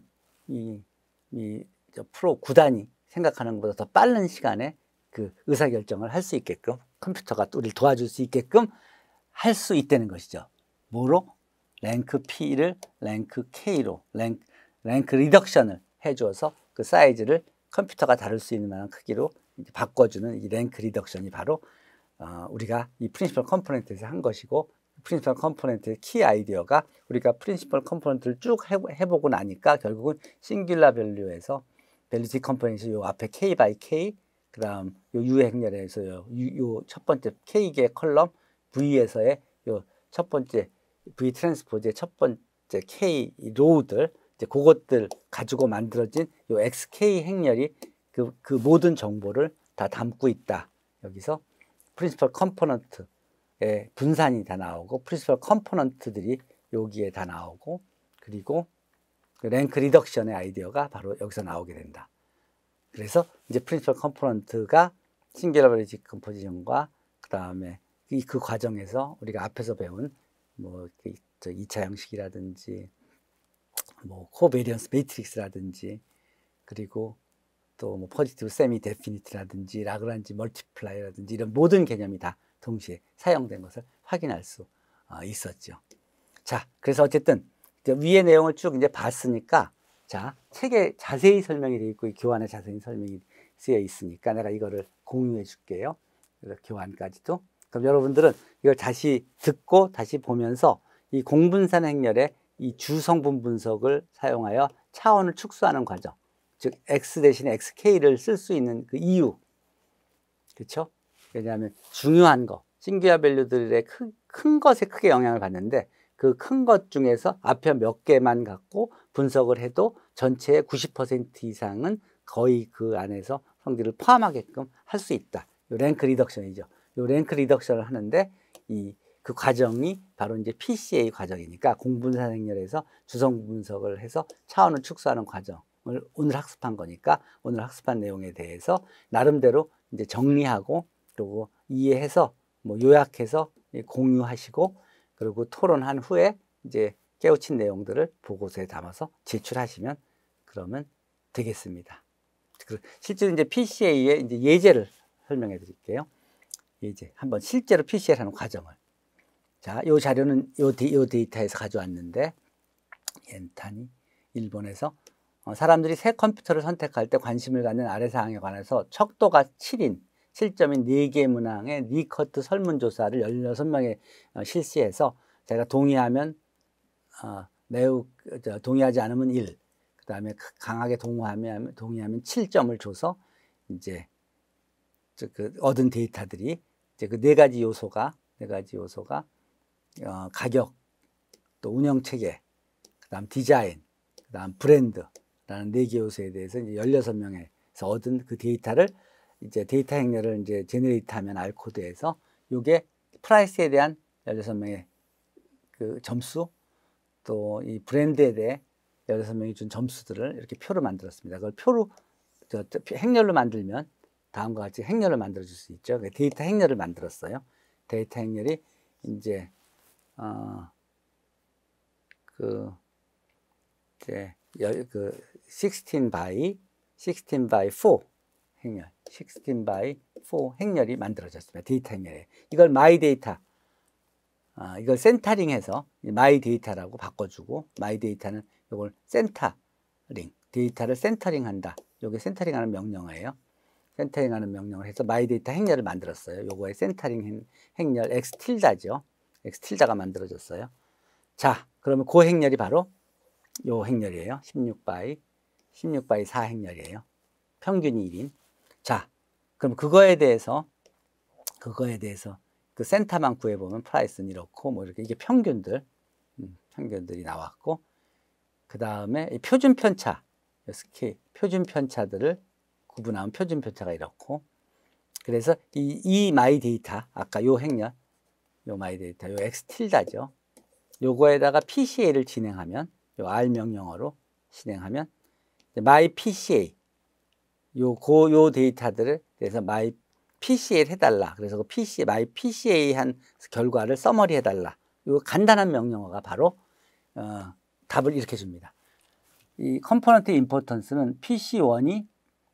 이 프로 구단이 생각하는 것보다 더 빠른 시간에 그 의사결정을 할 수 있게끔 컴퓨터가 우리를 도와줄 수 있게끔 할 수 있다는 것이죠. 뭐로? 랭크 P를 랭크 K로 랭크, 랭크 리덕션을 해줘서 그 사이즈를 컴퓨터가 다룰 수 있는 만한 크기로 이제 바꿔주는 이 랭크 리덕션이 바로 어, 우리가 이 프린시플 컴포넌트에서 한 것이고 프린시플 컴포넌트의 키 아이디어가 우리가 프린시플 컴포넌트를 쭉 해보고 나니까 결국은 싱귤러 밸류에서 밸류 디컴포넌트 요 앞에 K 바이 K 그다음 요 U 행렬에서 요 첫 번째 K개 컬럼 V에서의 요 첫 번째 V 트랜스포즈의 첫 번째 K 로우들 이제 그것들 가지고 만들어진 요 엑스케이 행렬이 그, 그 모든 정보를 다 담고 있다. 여기서 프린시플 컴포넌트의 분산이 다 나오고 프린시플 컴포넌트들이 여기에 다 나오고 그리고 그 랭크 리덕션의 아이디어가 바로 여기서 나오게 된다. 그래서 이제 프린시플 컴포넌트가 싱귤러 밸류 디컴포지션과 그 다음에 이 그 과정에서 우리가 앞에서 배운 뭐 이 차 형식이라든지 뭐 코베리언스 매트릭스라든지 그리고 또 뭐 포지티브 세미 데피니트라든지 라그란지 멀티플라이라든지 이런 모든 개념이 다 동시에 사용된 것을 확인할 수 있었죠. 자, 그래서 어쨌든 이제 위의 내용을 쭉 이제 봤으니까 자, 책에 자세히 설명이 되어 있고 교환에 자세히 설명이 쓰여 있으니까 내가 이거를 공유해 줄게요. 그래서 교환까지도. 그럼 여러분들은 이걸 다시 듣고 다시 보면서 이 공분산 행렬의 이 주성분 분석을 사용하여 차원을 축소하는 과정, 즉 X 대신에 엑스케이를 쓸 수 있는 그 이유, 그렇죠? 왜냐하면 중요한 거, 싱귤러 밸류들의 큰, 큰 것에 크게 영향을 받는데 그 큰 것 중에서 앞에 몇 개만 갖고 분석을 해도 전체의 구십 퍼센트 이상은 거의 그 안에서 성질을 포함하게끔 할 수 있다. 요 랭크 리덕션이죠. 요 랭크 리덕션을 하는데 이 그 과정이 바로 이제 피씨에이 과정이니까 공분산 행렬에서 주성 분석을 해서 차원을 축소하는 과정을 오늘 학습한 거니까 오늘 학습한 내용에 대해서 나름대로 이제 정리하고 그리고 이해해서 뭐 요약해서 공유하시고 그리고 토론한 후에 이제 깨우친 내용들을 보고서에 담아서 제출하시면 그러면 되겠습니다. 실제로 이제 피씨에이의 이제 예제를 설명해 드릴게요. 예제. 한번 실제로 피씨에이를 하는 과정을. 자, 요 자료는 요, 데, 요 데이터에서 가져왔는데, 엔탄이 일본에서 어, 사람들이 새 컴퓨터를 선택할 때 관심을 갖는 아래 사항에 관해서 척도가 칠인, 칠 점인 네 개 문항의 리커트 설문조사를 열여섯 명에 어, 실시해서 제가 동의하면 어, 매우 저, 동의하지 않으면 일, 그 다음에 강하게 동의하면, 동의하면 칠 점을 줘서 이제 그 얻은 데이터들이 이제 그 네 가지 요소가 네 가지 요소가 어, 가격, 또 운영 체계, 그다음 디자인, 그다음 브랜드라는 네 개 요소에 대해서 이제 열여섯 명에서 얻은 그 데이터를 이제 데이터 행렬을 이제 제너레이트하면 R 코드에서 요게 프라이스에 대한 열여섯 명의 그 점수, 또 이 브랜드에 대해 열여섯 명이 준 점수들을 이렇게 표로 만들었습니다. 그걸 표로 저, 저 행렬로 만들면 다음과 같이 행렬을 만들어 줄 수 있죠. 데이터 행렬을 만들었어요. 데이터 행렬이 이제 어, 그 이제 열, 그 십육 by 십육 by 사 행렬, 십육 by 사 행렬이 만들어졌습니다. 데이터 행렬에 이걸 마이 데이터, 아, 이걸 센터링해서 마이 데이터라고 바꿔주고, 마이 데이터는 이걸 센터링, 데이터를 센터링한다. 이게 센터링하는 명령어예요. 센터링하는 명령을 해서 마이 데이터 행렬을 만들었어요. 요거의 센터링 행렬 X 틸다죠. X 틸다가 만들어졌어요. 자, 그러면 그 행렬이 바로 요 행렬이에요. 십육 by 십육 by 사 행렬이에요. 평균이 일인. 자, 그럼 그거에 대해서 그거에 대해서 그 센터만 구해보면 프라이스는 이렇고, 뭐 이렇게 이게 평균들, 음, 평균들이 나왔고, 그 다음에 이 표준 편차, 스케일, 표준 편차들을 구분하면 표준 편차가 이렇고, 그래서 이, 이 마이 데이터, 아까 요 행렬, 요 마이 데이터, 요 X 틸다죠. 요거에다가 피씨에이를 진행하면, 요 R 명령어로 진행하면, 마이 피씨에이, 요, 고, 요 데이터들을, 그래서 마이 피씨에이를 해달라. 그래서 그 피씨, 마이 피씨에이 한 결과를 서머리 해달라. 요 간단한 명령어가 바로, 어, 답을 이렇게 줍니다. 이 컴포넌트 임포턴스는 피씨원이,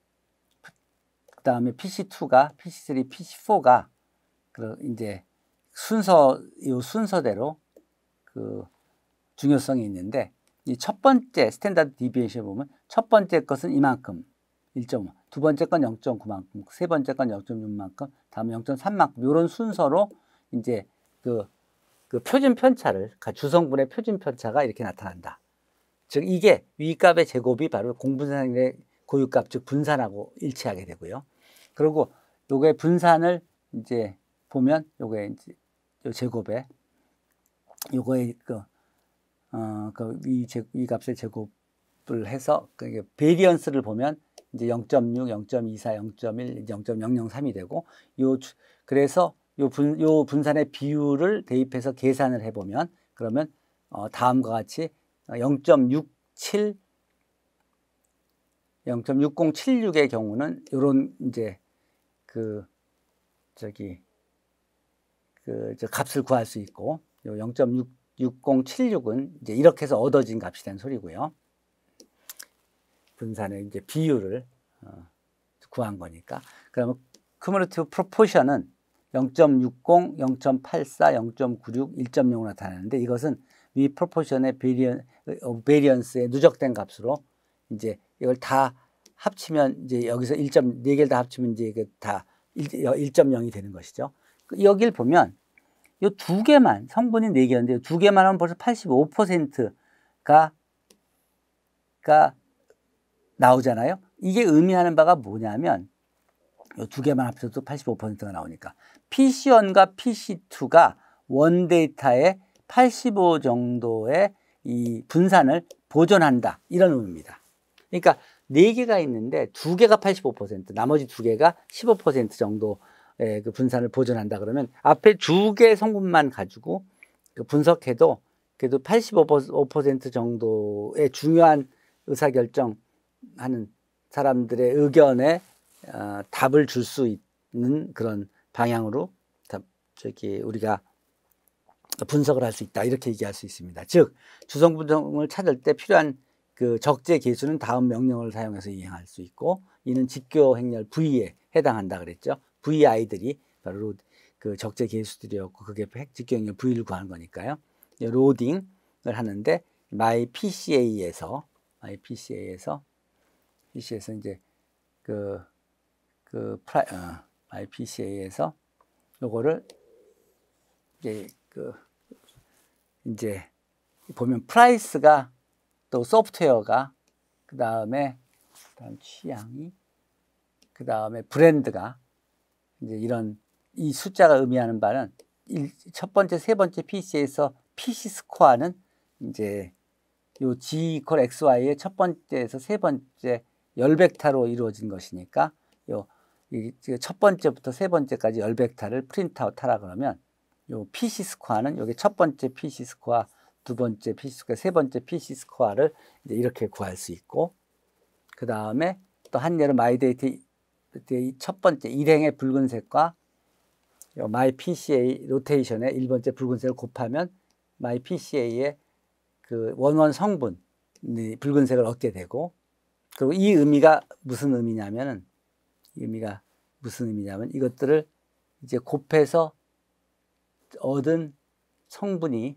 그 다음에 피씨투가, 피씨쓰리, 피씨포가, 그, 이제 순서, 요 순서대로 그 중요성이 있는데, 이 첫 번째 스탠다드 디비에이션 보면 첫 번째 것은 이만큼, 일 점 오, 두 번째 건 영 점 구만큼, 세 번째 건 영 점 육만큼, 다음에 영 점 삼만큼, 이런 순서로 이제 그, 그 표준 편차를, 주성분의 표준 편차가 이렇게 나타난다. 즉, 이게 위값의 제곱이 바로 공분산의 고유값, 즉 분산하고 일치하게 되고요. 그리고 요게 분산을 이제 보면 요게 이제 요 제곱에 요거의 그, 어, 그 위, 제, 위 값의 제곱을 해서 그 베리언스를 보면 이제 영 점 육, 영 점 이사, 영 점 일, 영 점 영영삼이 되고, 요 그래서 요 분, 요 분산의 비율을 대입해서 계산을 해보면, 그러면 어, 다음과 같이 영 점 육칠, 영 점 육공칠육의 경우는 요런 이제 그 저기 그 저 값을 구할 수 있고, 요 영 점 육공칠육은 이제 이렇게 해서 얻어진 값이 된 소리고요. 분산의 이제 비율을 어, 구한 거니까. 그러면 cumulative proportion은 영 점 육공, 영 점 팔사, 영 점 구육, 일 점 영으로 나타나는데, 이것은 위 프로포션의 베리언스의 누적된 값으로 이제 이걸 다 합치면 이제 여기서 일 점 네 개를 다 합치면 이제 이게 다 일 점 영이 되는 것이죠. 여기를 보면 이 두 개만, 성분이 네 개였는데 두 개만 하면 벌써 팔십오 퍼센트가 가 나오잖아요. 이게 의미하는 바가 뭐냐면, 이 두 개만 합쳐도 팔십오 퍼센트가 나오니까 피씨원과 피씨투가 원 데이터의 팔십오 정도의 이 분산을 보존한다, 이런 의미입니다. 그러니까 네 개가 있는데 두 개가 팔십오 퍼센트, 나머지 두 개가 십오 퍼센트 정도의 그 분산을 보존한다 그러면, 앞에 두 개 성분만 가지고 그 분석해도 그래도 팔십오 퍼센트 정도의 중요한 의사결정하는 사람들의 의견에 어, 답을 줄 수 있는 그런 방향으로 답, 저기 우리가 분석을 할 수 있다, 이렇게 얘기할 수 있습니다. 즉, 주성분을 찾을 때 필요한 그 적재 계수는 다음 명령을 사용해서 이행할 수 있고, 이는 직교 행렬 V에 해당한다 그랬죠. 브이아이들이 바로 그 적재 계수들이었고, 그게 직교 행렬 V를 구하는 거니까요. 로딩을 하는데 마이 피씨에이에서 마이 피씨에이에서 피씨에이에서 이제 그 그 프라이 어, 마이 피씨에이에서 요거를 이제 그 이제 보면 프라이스가, 또 소프트웨어가, 그 다음에 다음 취향이, 그 다음에 브랜드가, 이제 이런 이 숫자가 의미하는 바는 일, 첫 번째, 세 번째 피씨에서 피씨 스코어는 이제 요 G 이퀄 엑스와이의 첫 번째에서 세 번째 열 벡터로 이루어진 것이니까 요 이 첫 번째부터 세 번째까지 열 벡터를 프린트아웃 하라 그러면 요 피씨 스코어는 여기 첫 번째 피씨 스코어, 두 번째 피씨 스코어, 세 번째 피씨 스코어를 이제 이렇게 구할 수 있고, 그 다음에 또 한 예로 마이데이터 첫 번째 일행의 붉은색과 마이 피씨에이 로테이션의 일 번째 붉은색을 곱하면 마이 피씨에이의 그 원원 성분 붉은색을 얻게 되고, 그리고 이 의미가 무슨 의미냐면은 의미가 무슨 의미냐면 이것들을 이제 곱해서 얻은 성분이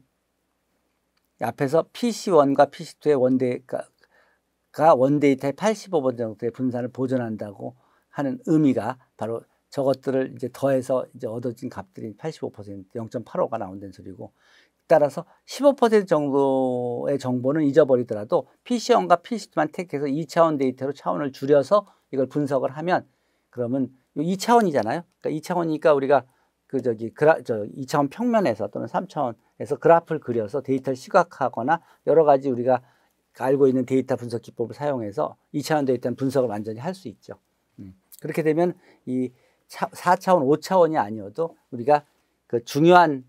앞에서 피씨원과 피씨투의 원데이가 원데이터의 팔십오 퍼센트 정도의 분산을 보존한다고 하는 의미가 바로 저것들을 이제 더해서 이제 얻어진 값들이 팔십오 퍼센트 영 점 팔오가 나온다는 소리고, 따라서 십오 퍼센트 정도의 정보는 잊어버리더라도 피씨원과 피씨투만 택해서 이 차원 데이터로 차원을 줄여서 이걸 분석을 하면, 그러면 이 차원이잖아요. 그러니까 이 차원이니까 우리가 그 저기 그라 저 이 차원 평면에서 또는 삼 차원에서 그래프를 그려서 데이터를 시각화하거나 여러 가지 우리가 알고 있는 데이터 분석 기법을 사용해서 이 차원 데이터는 분석을 완전히 할 수 있죠. 음. 그렇게 되면 이 사 차원, 오 차원이 아니어도 우리가 그 중요한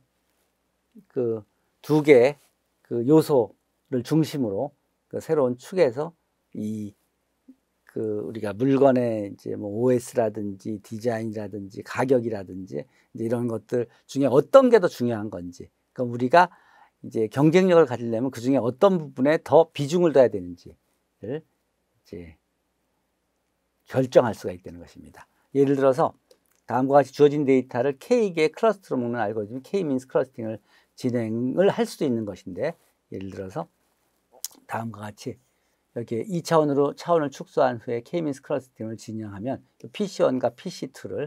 그 두 개의 그 요소를 중심으로 그 새로운 축에서 이 그 우리가 물건의 이제 뭐 오에스라든지 디자인이라든지 가격이라든지 이제 이런 것들 중에 어떤 게 더 중요한 건지, 그러니까 우리가 이제 경쟁력을 가지려면 그 중에 어떤 부분에 더 비중을 둬야 되는지를 이제 결정할 수가 있다는 것입니다. 예를 들어서 다음과 같이 주어진 데이터를 K개의 클러스터로 묶는 알고리즘 K-민스 클러스팅을 진행을 할 수도 있는 것인데, 예를 들어서 다음과 같이 이렇게 이 차원으로 차원을 축소한 후에 K-민스 클러스팅을 진행하면 피씨원과 피씨투를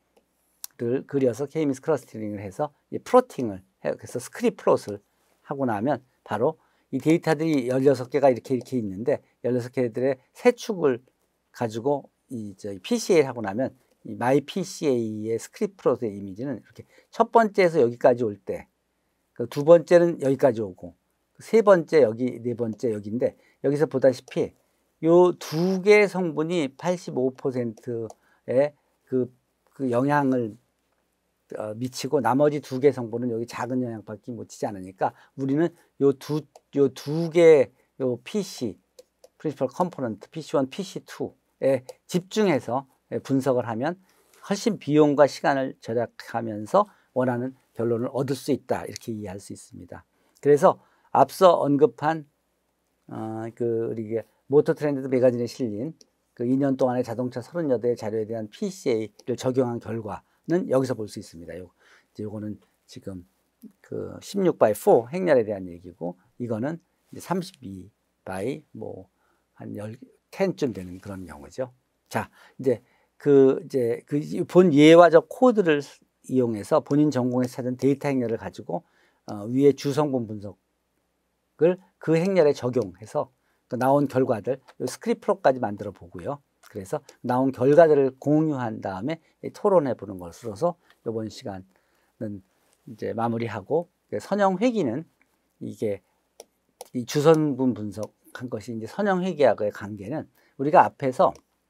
를 그려서 K-민스 클러스팅을 해서 프로팅을 해서 스크립 플롯을 하고 나면 바로 이 데이터들이 열여섯 개가 이렇게 이렇게 있는데 열여섯 개들의 세 축을 가지고 이 저희 피씨에이를 하고 나면 이 마이 피씨에이의 스크립트 플롯의 이미지는 이렇게 첫 번째에서 여기까지 올 때, 그 두 번째는 여기까지 오고, 세 번째 여기, 네 번째 여기인데, 여기서 보다시피 요 두 개의 성분이 팔십오 퍼센트의 그, 그 영향을 어, 미치고 나머지 두 개 성분은 여기 작은 영향밖에 미치지 않으니까 우리는 요 두 요 두 개 요 피씨 프린시플 컴포넌트 피씨원, 피씨투에 집중해서 분석을 하면 훨씬 비용과 시간을 절약하면서 원하는 결론을 얻을 수 있다, 이렇게 이해할 수 있습니다. 그래서 앞서 언급한 어, 그 우리 모터 트렌드 매거진에 실린 그 이 년 동안의 자동차 서른여덟 개 자료에 대한 피씨에이를 적용한 결과는 여기서 볼 수 있습니다. 요, 요거는 지금 그 십육 바이 사 행렬에 대한 얘기고, 이거는 이제 삼십이 바이 뭐 한 십쯤 되는 그런 경우죠. 자, 이제 그 이제 그 본 예화적 코드를 이용해서 본인 전공에서 찾은 데이터 행렬을 가지고 어, 위에 주성분 분석을 그 행렬에 적용해서 그 나온 결과들 스크립트 플롯까지 만들어 보고요. 그래서 나온 결과들을 공유한 다음에 토론해 보는 것으로서 이번 시간은 이제 마무리하고, 선형 회귀는 이게 이 주성분 분석한 것이 이제 선형 회귀하고의 관계는 우리가 앞에서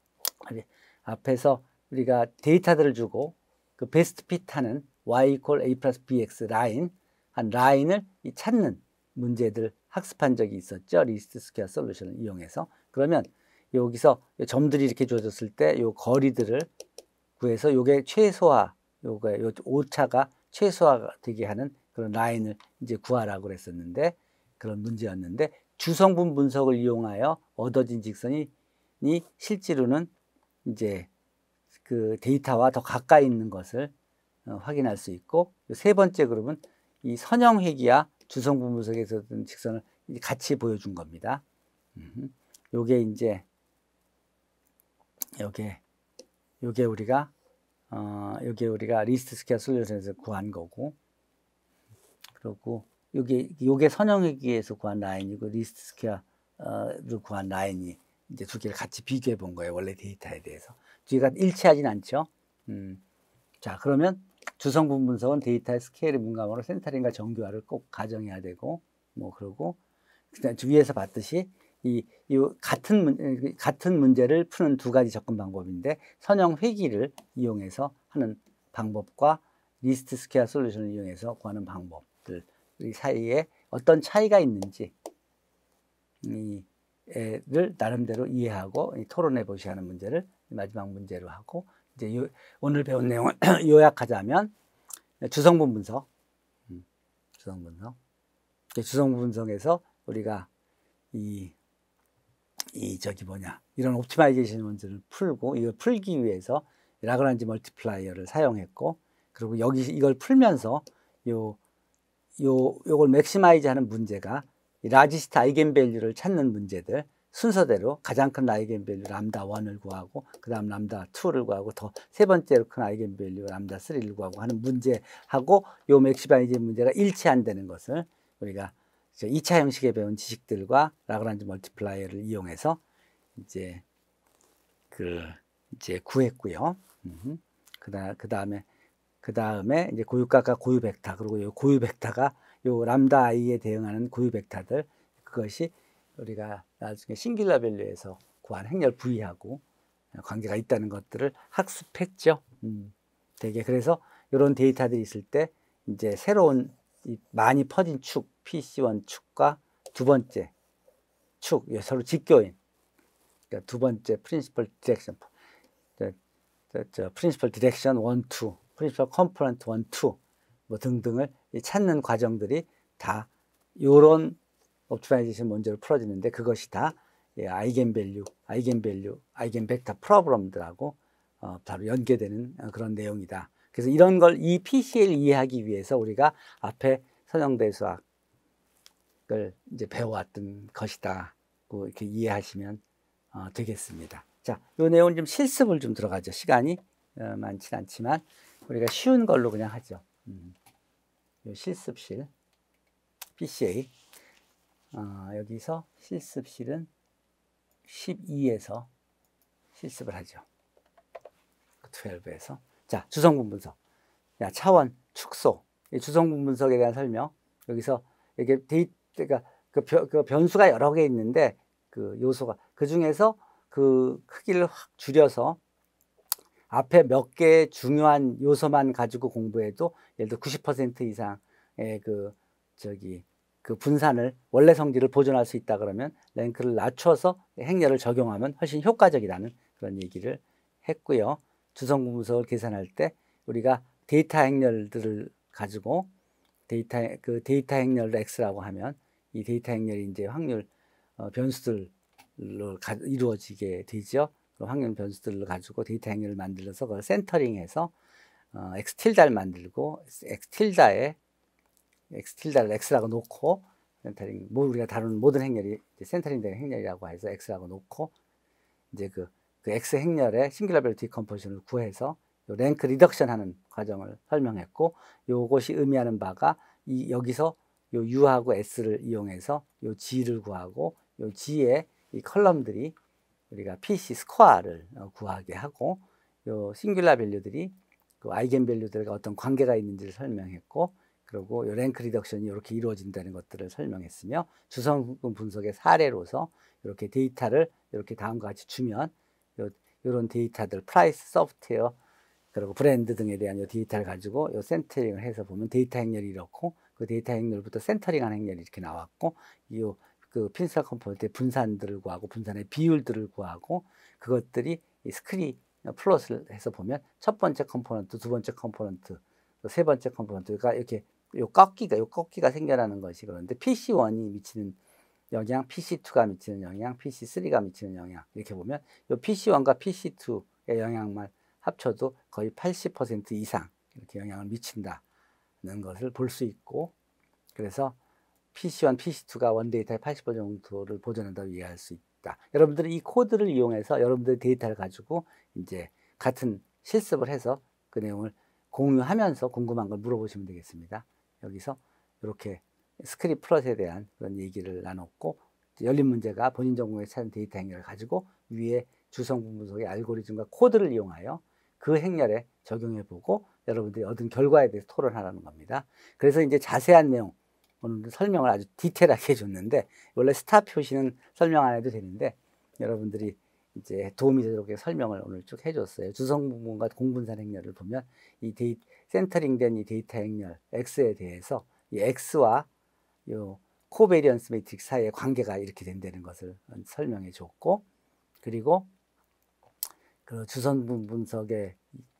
앞에서 우리가 데이터들을 주고 그 베스트 핏하는 y 이퀄 a 플러스 bx 라인 한 라인을 찾는 문제들 학습한 적이 있었죠. 리스트 스퀘어 솔루션을 이용해서. 그러면 여기서 점들이 이렇게 주어졌을 때 요 거리들을 구해서 요게 최소화, 요게 요 오차가 최소화되게 하는 그런 라인을 이제 구하라고 그랬었는데, 그런 문제였는데, 주성분 분석을 이용하여 얻어진 직선이 실제로는 이제 그 데이터와 더 가까이 있는 것을 어, 확인할 수 있고, 세 번째 그룹은 이 선형 회귀와 주성분 분석에서 얻은 직선을 같이 보여준 겁니다. 음, 요게 이제 요게 요게 우리가 어 요게 우리가 리스트 스퀘어 솔루션에서 구한 거고, 그리고 요게 요게 선형 회귀에서 구한 라인이고 리스트 스퀘어로 구한 라인이 이제 두 개를 같이 비교해 본 거예요. 원래 데이터에 대해서. 두 개가 일치하진 않죠. 음. 자, 그러면 주성분 분석은 데이터의 스케일의 민감으로 센터링과 정교화를 꼭 가정해야 되고, 뭐 그러고 그다음 위에서 봤듯이 이, 이 같은 문, 같은 문제를 푸는 두 가지 접근 방법인데 선형 회기를 이용해서 하는 방법과 리스트 스퀘어 솔루션을 이용해서 구하는 방법들 사이에 어떤 차이가 있는지 이를 나름대로 이해하고 토론해 보셔야 하는 문제를 마지막 문제로 하고, 이제 요, 오늘 배운 내용을 요약하자면 주성분 분석, 음, 주성분 분석, 주성분 분석에서 우리가 이, 이 저기 뭐냐 이런 옵티마이제이션 문제를 풀고 이걸 풀기 위해서 라그란지 멀티플라이어를 사용했고, 그리고 여기 이걸 풀면서 요 요 요걸 맥시마이즈 하는 문제가 라지스트 아이겐밸류를 찾는 문제들 순서대로 가장 큰 아이겐밸류 람다 일을 구하고 그 다음 람다 이를 구하고 더 세 번째로 큰 아이겐밸류 람다 삼을 구하고 하는 문제하고 요 맥시마이즈 문제가 일치 안 되는 것을 우리가 이 차 형식에 배운 지식들과 라그란지 멀티플라이어를 이용해서 이제 그 이제 구했고요. 음, 그다 그 다음에 그 다음에 이제 고유가가 고유 벡터, 그리고 요 고유 벡터가 요 람다 i에 대응하는 고유 벡터들, 그것이 우리가 나중에 싱귤러 밸류에서 구한 행렬 V하고 관계가 있다는 것들을 학습했죠. 음, 되게 그래서 이런 데이터들이 있을 때 이제 새로운 이 많이 퍼진 축 피씨원 축과 두 번째 축 서로 직교인, 그러니까 두 번째 프린시플 디렉션, 저, 저, 저 프린시플 디렉션 일, 이, 프린시플 컴포넌트 일, 이 뭐 등등을 찾는 과정들이 다 요런 옵티마이제이션 문제를 풀어지는데 그것이 다 예, 아이겐밸류, 아이겐밸류, 아이겐벡터 프로블럼들하고 어, 바로 연계되는 그런 내용이다. 그래서 이런 걸 이 피씨를 이해하기 위해서 우리가 앞에 선형대 수학을 이제 배워왔던 것이다. 이렇게 이해하시면 어, 되겠습니다. 자, 이 내용은 좀 실습을 좀 들어가죠. 시간이 어, 많지는 않지만 우리가 쉬운 걸로 그냥 하죠. 음, 요 실습실 피씨에이 어, 여기서 실습실은 십이에서 실습을 하죠. 십이에서 자, 주성분 분석, 야, 차원, 축소, 주성분 분석에 대한 설명. 여기서 이게 데이터가 그, 그 변수가 여러 개 있는데 그 요소가 그 중에서 그 크기를 확 줄여서 앞에 몇 개의 중요한 요소만 가지고 공부해도 예를 들어 구십 퍼센트 이상의 그 저기 그 분산을 원래 성질을 보존할 수 있다 그러면 랭크를 낮춰서 행렬을 적용하면 훨씬 효과적이라는 그런 얘기를 했고요. 주성분 분석을 계산할 때 우리가 데이터 행렬들을 가지고 데이터 그 데이터 행렬을 x라고 하면 이 데이터 행렬이 이제 확률 어, 변수들로 가, 이루어지게 되죠. 확률 변수들을 가지고 데이터 행렬을 만들어서 그걸 센터링해서 어, x 틸다를 만들고 x 틸다에 x 틸다를 x라고 놓고 센터링, 뭐 우리가 다루는 모든 행렬이 센터링된 행렬이라고 해서 x라고 놓고 이제 그, 그 x 행렬의 싱귤러 밸류 디컴포지션을 구해서 요 랭크 리덕션 하는 과정을 설명했고, 요것이 의미하는 바가 이 여기서 요 u하고 s를 이용해서 요 g를 구하고 요 g의 이 컬럼들이 우리가 피씨 스코어를 구하게 하고 요 싱귤러 밸류들이 그 아이겐 밸류들과 어떤 관계가 있는지를 설명했고, 그리고 요 랭크 리덕션이 이렇게 이루어진다는 것들을 설명했으며 주성분 분석의 사례로서 이렇게 데이터를 이렇게 다음과 같이 주면 요, 요런 데이터들 프라이스, 소프트웨어, 그리고 브랜드 등에 대한 요 데이터를 가지고 요 센터링을 해서 보면 데이터 행렬이 이렇고 그 데이터 행렬부터 센터링한 행렬이 이렇게 나왔고 요 그 프린시플 컴포넌트의 분산들을 구하고 분산의 비율들을 구하고 그것들이 이 스크린 플롯을 해서 보면 첫 번째 컴포넌트, 두 번째 컴포넌트, 세 번째 컴포넌트가 이렇게 요 꺾기가 요 꺾기가 생겨나는 것이 그런데 피씨원이 미치는 영향, 피씨투가 미치는 영향, 피씨쓰리가 미치는 영향 이렇게 보면 요 피씨원과 피씨투의 영향만 합쳐도 거의 팔십 퍼센트 이상 이렇게 영향을 미친다는 것을 볼 수 있고, 그래서 피씨원, 피씨투가 원데이터의 팔십 퍼센트 정도를 보존한다고 이해할 수 있다. 여러분들은 이 코드를 이용해서 여러분들의 데이터를 가지고 이제 같은 실습을 해서 그 내용을 공유하면서 궁금한 걸 물어보시면 되겠습니다. 여기서 이렇게 스크립 플롯에 대한 그런 얘기를 나눴고, 열린 문제가 본인 전공에 찾은 데이터 행렬을 가지고 위에 주성분 분석의 알고리즘과 코드를 이용하여 그 행렬에 적용해 보고 여러분들이 얻은 결과에 대해서 토론하라는 겁니다. 그래서 이제 자세한 내용, 오늘 설명을 아주 디테일하게 해줬는데, 원래 스타 표시는 설명 안 해도 되는데, 여러분들이 이제 도움이 되도록 설명을 오늘 쭉 해줬어요. 주성분분과 공분산 행렬을 보면, 이 데이, 센터링된 이 데이터 행렬, X에 대해서, 이 X와 요 코베리언스 매트릭스 사이의 관계가 이렇게 된다는 것을 설명해 줬고, 그리고 그 주성분 분석의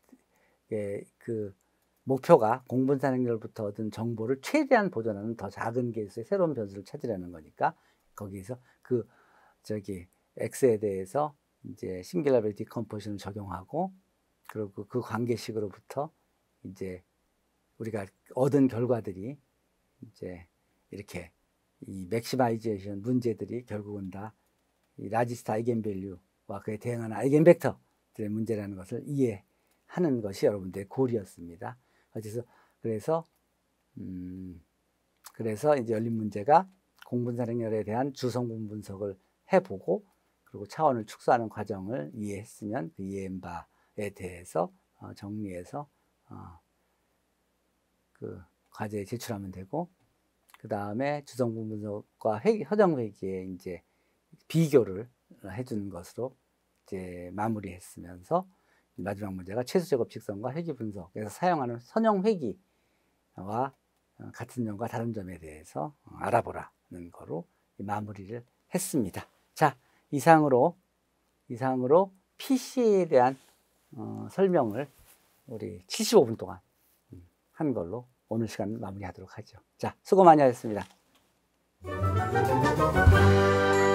그 목표가 공분산 행렬로부터 얻은 정보를 최대한 보존하는 더 작은 개수의 새로운 변수를 찾으려는 거니까, 거기에서 그 저기 X에 대해서 이제 싱귤러리티 디컴포지션을 적용하고, 그리고 그 관계식으로부터 이제 우리가 얻은 결과들이 이제 이렇게 이 맥시마이제이션 문제들이 결국은 다 이 라지스트 아이겐밸류와 그에 대응하는 아이겐벡터들의 문제라는 것을 이해하는 것이 여러분들의 골이었습니다. 그래서 그래서 음 그래서 이제 열린 문제가 공분산 행렬에 대한 주성분 분석을 해보고, 그리고 차원을 축소하는 과정을 이해했으면 그 이해한 바에 대해서 어, 정리해서 어, 그 과제에 제출하면 되고, 그 다음에 주성분 분석과 회기, 허정회기에 이제 비교를 해주는 것으로 이제 마무리했으면서, 마지막 문제가 최소제곱 직선과 회기 분석에서 사용하는 선형 회기와 같은 점과 다른 점에 대해서 알아보라는 거로 마무리를 했습니다. 자, 이상으로 이상으로 피씨에이에 대한 어, 설명을 우리 칠십오 분 동안 한 걸로 오늘 시간 마무리하도록 하죠. 자, 수고 많이 하셨습니다.